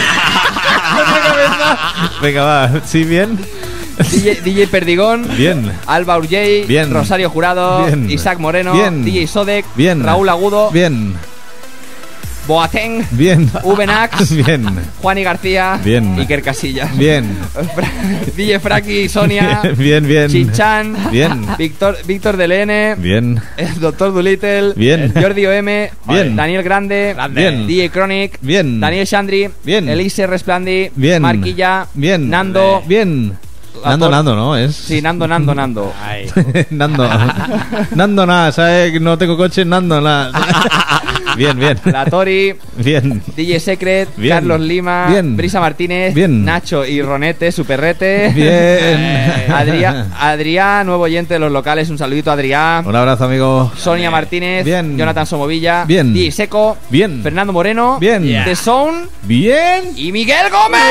Venga, va. Sí, bien. DJ Perdigón. Bien. Alba Urgey. Bien. Rosario Jurado. Bien. Isaac Moreno. Bien. DJ Sodek. Bien. Raúl Agudo. Bien. Boateng. Bien. Ubenax. Bien. Juani García. Bien. Iker Casillas. Bien. DJ Fraki y Sonia. Bien. Chinchan. Bien. Víctor DLN. Bien. El Dr. Dolittle. Bien. Jordi OM. Bien. Daniel Grande. Bien. DJ Chronic. Bien. Daniel Chandri. Bien. Elise Resplandi. Bien. Marquilla. Bien. Nando. Bien. Nando, ¿no? Es... Sí, Nando. Ay. Nando, nada, ¿sabes? No tengo coche, Nando, nada. Bien. La Tori. Bien. DJ Secret. Bien. Carlos Lima. Bien. Brisa Martínez. Bien. Nacho y Ronete, su perrete. Bien. Adrián, nuevo oyente de los locales. Un saludito a Adrián. Un abrazo, amigo. Sonia Martínez. Bien. Jonathan Somovilla. Bien. DJ Seco. Bien. Fernando Moreno. Bien. The Zone. Bien. Y Miguel Gómez.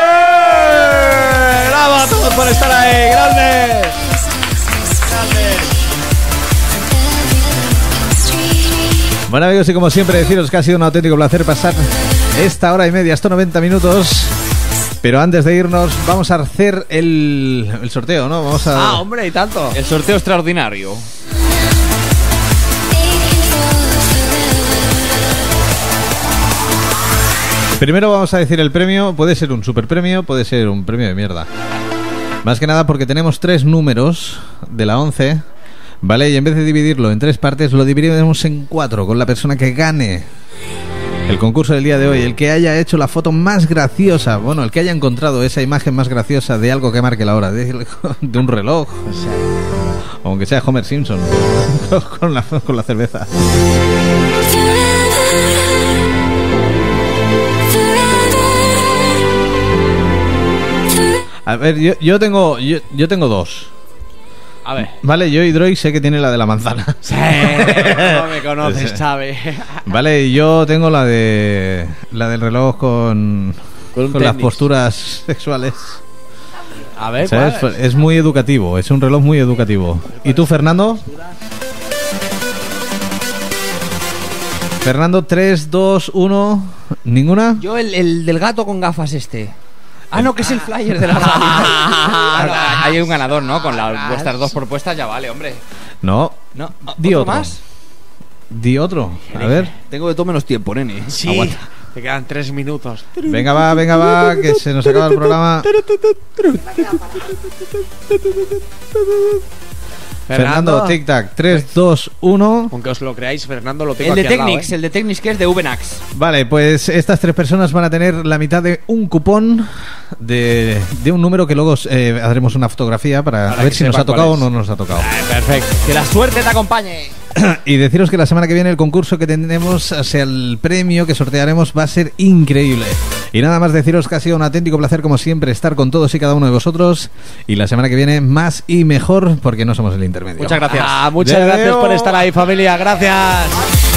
¡Bravo a todos por estar ahí! ¡Grandes! Bueno, amigos, y como siempre deciros que ha sido un auténtico placer pasar esta hora y media, estos 90 minutos. Pero antes de irnos, vamos a hacer el sorteo, ¿no? Vamos a... hombre, y tanto. El sorteo extraordinario. Primero vamos a decir el premio. Puede ser un super premio, puede ser un premio de mierda. Más que nada porque tenemos 3 números de la 11, ¿vale? Y en vez de dividirlo en 3 partes, lo dividiremos en 4 con la persona que gane el concurso del día de hoy. El que haya hecho la foto más graciosa, bueno, el que haya encontrado esa imagen más graciosa de algo que marque la hora, de un reloj, o aunque sea Homer Simpson con la cerveza. A ver, yo tengo 2. A ver. Vale, yo y Droid sé que tiene la de la manzana. Sí, no me conoces, sabe. Vale, y yo tengo la del reloj con las posturas sexuales. A ver, ¿sabes? ¿cuál Es muy educativo, es un reloj muy educativo. ¿Y tú, Fernando? Fernando, 3, 2, 1. ¿Ninguna? Yo el del gato con gafas este. Ah, no, que es el flyer de la radio. Hay un ganador, ¿no? Con vuestras dos propuestas ya vale, hombre. No. Di otro más. Di otro. A ver. Tengo de todo menos tiempo, nene. Sí. Aguanta. Te quedan 3 minutos. Venga, va, que se nos acaba el programa. Fernando, tic-tac, 3, 2, 1. Aunque os lo creáis, Fernando lo tengo El de aquí al lado, Technics, el de Technics que es de Ubenax. Vale, pues estas 3 personas van a tener la mitad de un cupón de un número que luego haremos una fotografía para ver si nos ha tocado o no nos ha tocado. Perfecto. Que la suerte te acompañe. Y deciros que la semana que viene el concurso que tendremos, o sea, el premio que sortearemos va a ser increíble. Y nada más deciros que ha sido un auténtico placer como siempre estar con todos y cada uno de vosotros. Y la semana que viene más y mejor porque no somos el intermedio. Muchas gracias. Muchas gracias por estar ahí, familia. Gracias.